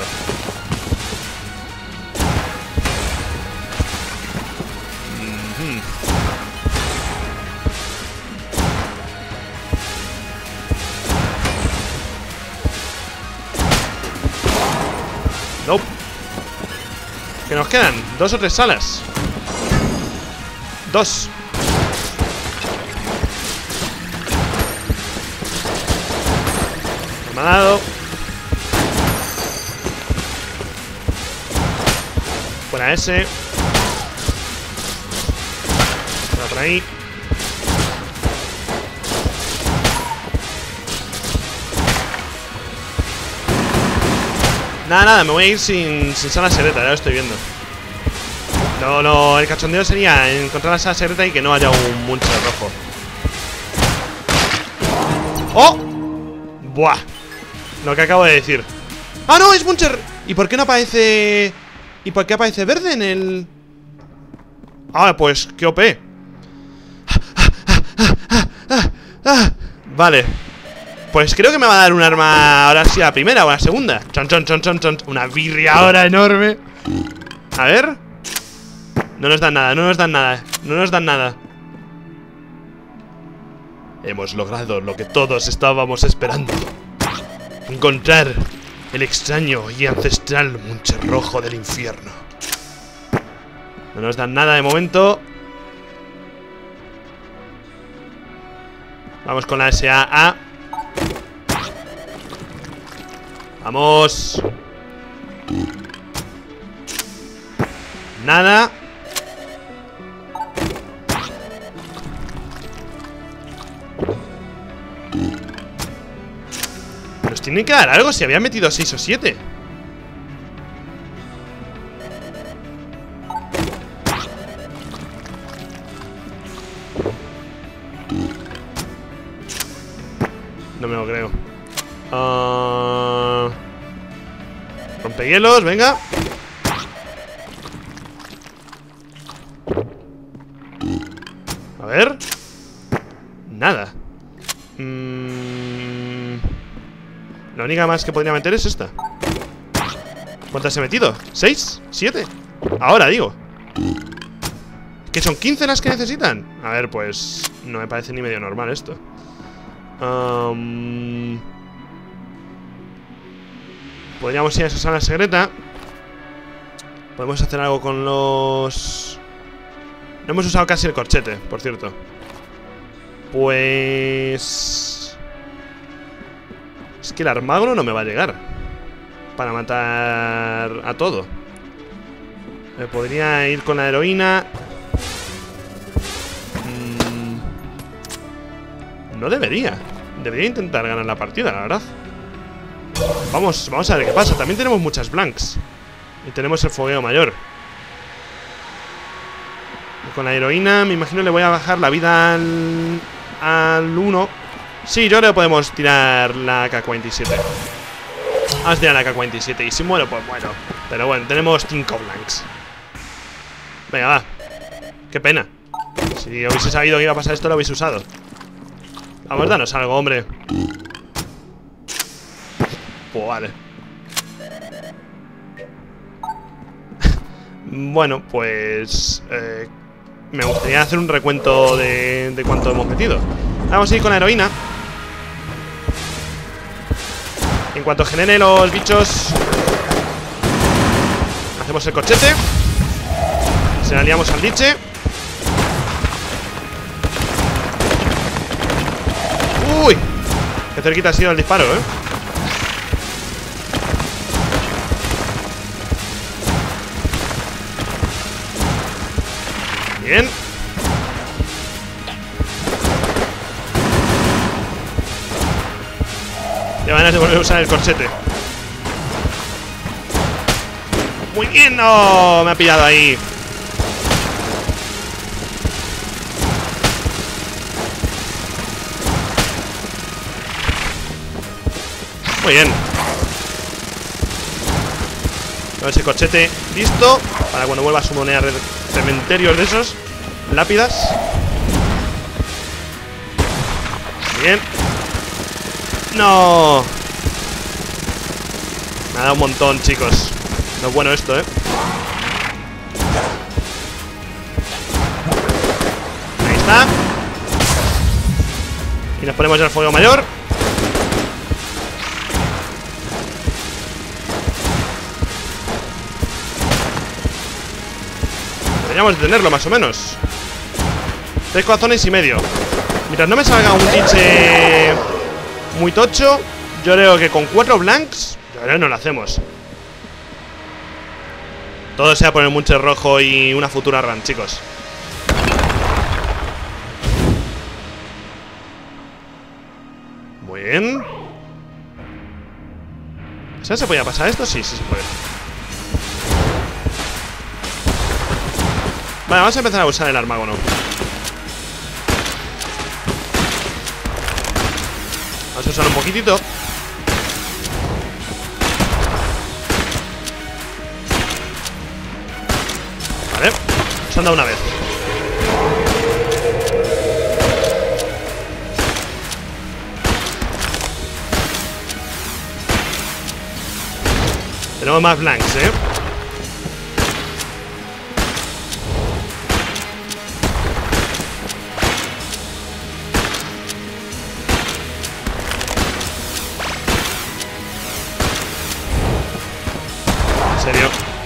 Nope. Que nos quedan 2 o 3 salas. 2. Me ha dado. Fuera ese. Fuera por ahí. Nada, me voy a ir sin sala secreta, ya lo estoy viendo. No, el cachondeo sería encontrar la sala secreta y que no haya un muncher rojo. ¡Oh! ¡Buah! Lo que acabo de decir. ¡Ah, no! ¡Es muncher! ¿Y por qué no aparece ¿Y por qué aparece verde en el...? Ah, pues qué OP. Vale. Pues creo que me va a dar un arma. Ahora sí, la primera o la segunda. Chon, chon, chon, chon, chon. Una birria ahora enorme. A ver. No nos dan nada, no nos dan nada. No nos dan nada. Hemos logrado lo que todos estábamos esperando. Encontrar el extraño y ancestral Muncherrojo del infierno. No nos dan nada de momento. Vamos con la SAA. Vamos. Nada. Nos tienen que dar algo si había metido 6 o 7. No me lo creo. Rompehielos, venga. A ver. Nada. La única más que podría meter es esta. ¿Cuántas he metido? ¿6? ¿7? Ahora digo. ¿Que son 15 las que necesitan? A ver, pues no me parece ni medio normal esto. Podríamos ir a esa sala secreta. Podemos hacer algo con los... No hemos usado casi el corchete, por cierto. Pues... Es que el armagro no me va a llegar para matar a todo. Podría ir con la heroína. No debería. Debería intentar ganar la partida, la verdad. Vamos a ver qué pasa. También tenemos muchas blanks. Y tenemos el fogueo mayor. Y con la heroína me imagino le voy a bajar la vida al 1. Sí, yo creo que podemos tirar la AK-47. Vamos a tirar la AK-47. Y si muero, pues muero. Pero bueno, tenemos 5 blanks. Venga, va. Qué pena. Si hubiese sabido que iba a pasar esto, lo hubiese usado. Vamos, danos algo, hombre. Pues vale. Bueno, pues... me gustaría hacer un recuento de cuánto hemos metido. Vamos a ir con la heroína. En cuanto genere los bichos, hacemos el corchete. Se la liamos al diche. ¡Uy! Qué cerquita ha sido el disparo, ¿eh? Bien. Ya van a volver a usar el corchete. Muy bien, no, me ha pillado ahí. Muy bien. Con ese corchete listo para cuando vuelva a sumonear cementerios de esos. Lápidas. Bien. No. Me ha dado un montón, chicos. No es bueno esto, ¿eh? Ahí está. Y nos ponemos ya el fuego mayor. Deberíamos de tenerlo más o menos. 3 corazones y medio. Mientras no me salga un biche muy tocho, yo creo que con 4 blanks, yo creo que no lo hacemos. Todo sea por el Muncherrojo y una futura run, chicos. Muy bien. ¿Sabes si se podía pasar esto? Sí, sí se puede. Vale, vamos a empezar a usar el armágono. Vamos a usar un poquitito. Vale, se han dado una vez. Tenemos más blanks, ¿eh? En serio.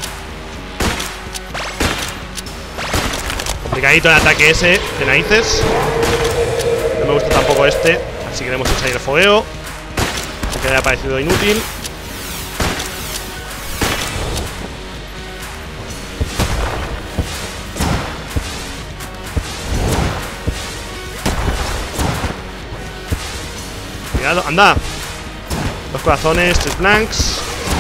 Complicadito el ataque ese de narices. No me gusta tampoco este. Así que le hemos hecho ahí el fogueo. Que le ha parecido inútil. Cuidado, anda. 2 corazones, 3 blanks.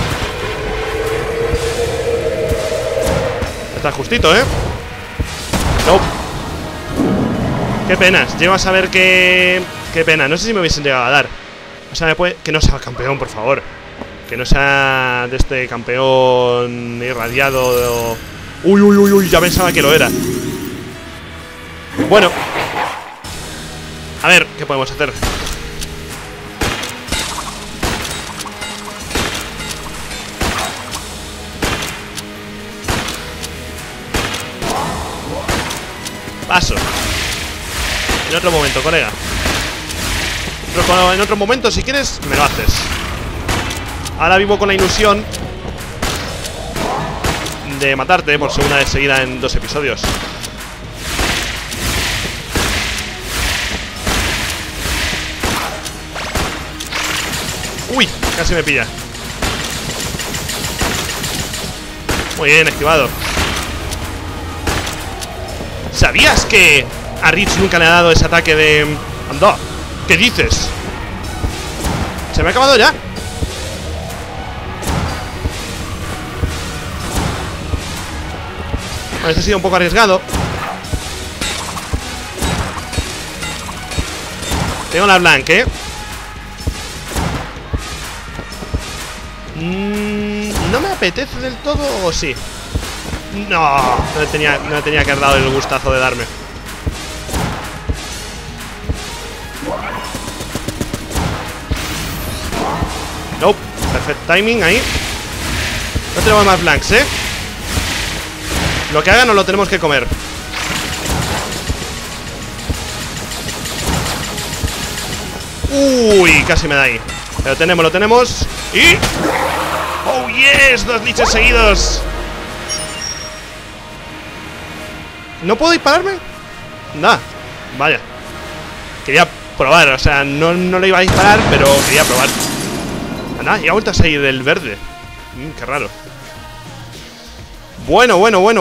Está justito, ¿eh? No. Qué penas. Llego a saber que... Qué pena. No sé si me hubiesen llegado a dar. O sea, que no sea campeón, por favor. Que no sea de este campeón irradiado. Uy, uy, uy, uy. Ya pensaba que lo era. Bueno. A ver, ¿qué podemos hacer? Paso. En otro momento, colega. En otro momento, si quieres, me lo haces. Ahora vivo con la ilusión de matarte por segunda vez seguida en 2 episodios. Uy, casi me pilla. Muy bien, esquivado. ¿Sabías que a Rich nunca le ha dado ese ataque de... Anda, ¿qué dices? Se me ha acabado ya. Bueno, este ha sido un poco arriesgado. Tengo la blank, ¿eh? No me apetece del todo, ¿o sí? No me tenía que haber dado el gustazo de darme. Nope, perfect timing ahí. No tenemos más blanks, ¿eh? Lo que haga nos lo tenemos que comer. Uy, casi me da ahí. Pero lo tenemos. Y... ¡oh, yes! 2 liches seguidos. ¿No puedo dispararme? Nada, vaya. Quería probar, o sea, no le iba a disparar, pero quería probar. Nada, y ha vuelto a salir el verde. Qué raro. Bueno.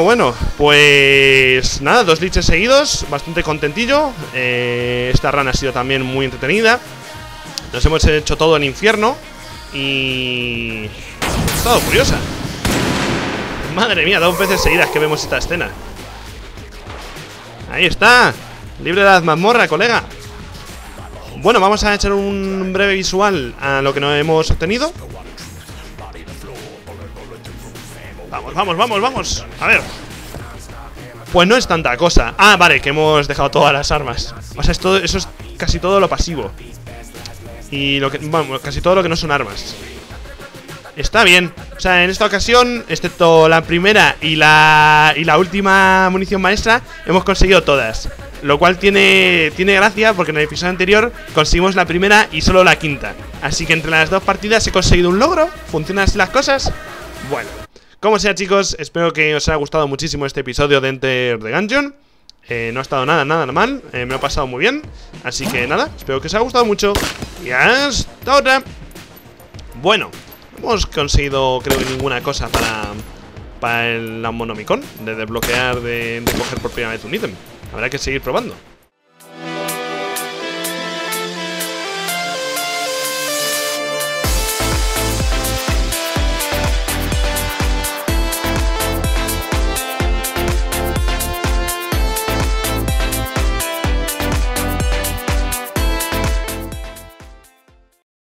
Pues nada, 2 liches seguidos. Bastante contentillo. Esta run ha sido también muy entretenida. Nos hemos hecho todo en infierno. Y... ha estado curiosa. Madre mía, 2 veces seguidas que vemos esta escena. Ahí está. Libre de la mazmorra, colega. Bueno, vamos a echar un breve visual a lo que nos hemos obtenido. Vamos. A ver. Pues no es tanta cosa. Ah, vale, que hemos dejado todas las armas. O sea, eso es casi todo lo pasivo. Y lo que... bueno, casi todo lo que no son armas. Está bien. O sea, en esta ocasión, excepto la primera y la última munición maestra, hemos conseguido todas. Lo cual tiene gracia porque en el episodio anterior conseguimos la primera y solo la quinta. Así que entre las 2 partidas he conseguido un logro. ¿Funcionan así las cosas? Bueno, como sea, chicos, espero que os haya gustado muchísimo este episodio de Enter the Gungeon. No ha estado nada mal. Me lo he pasado muy bien. Así que nada, espero que os haya gustado mucho. Y hasta otra. Bueno, hemos conseguido, creo que ninguna cosa para el Ammonomicon, de desbloquear, de coger por primera vez un ítem. Habrá que seguir probando.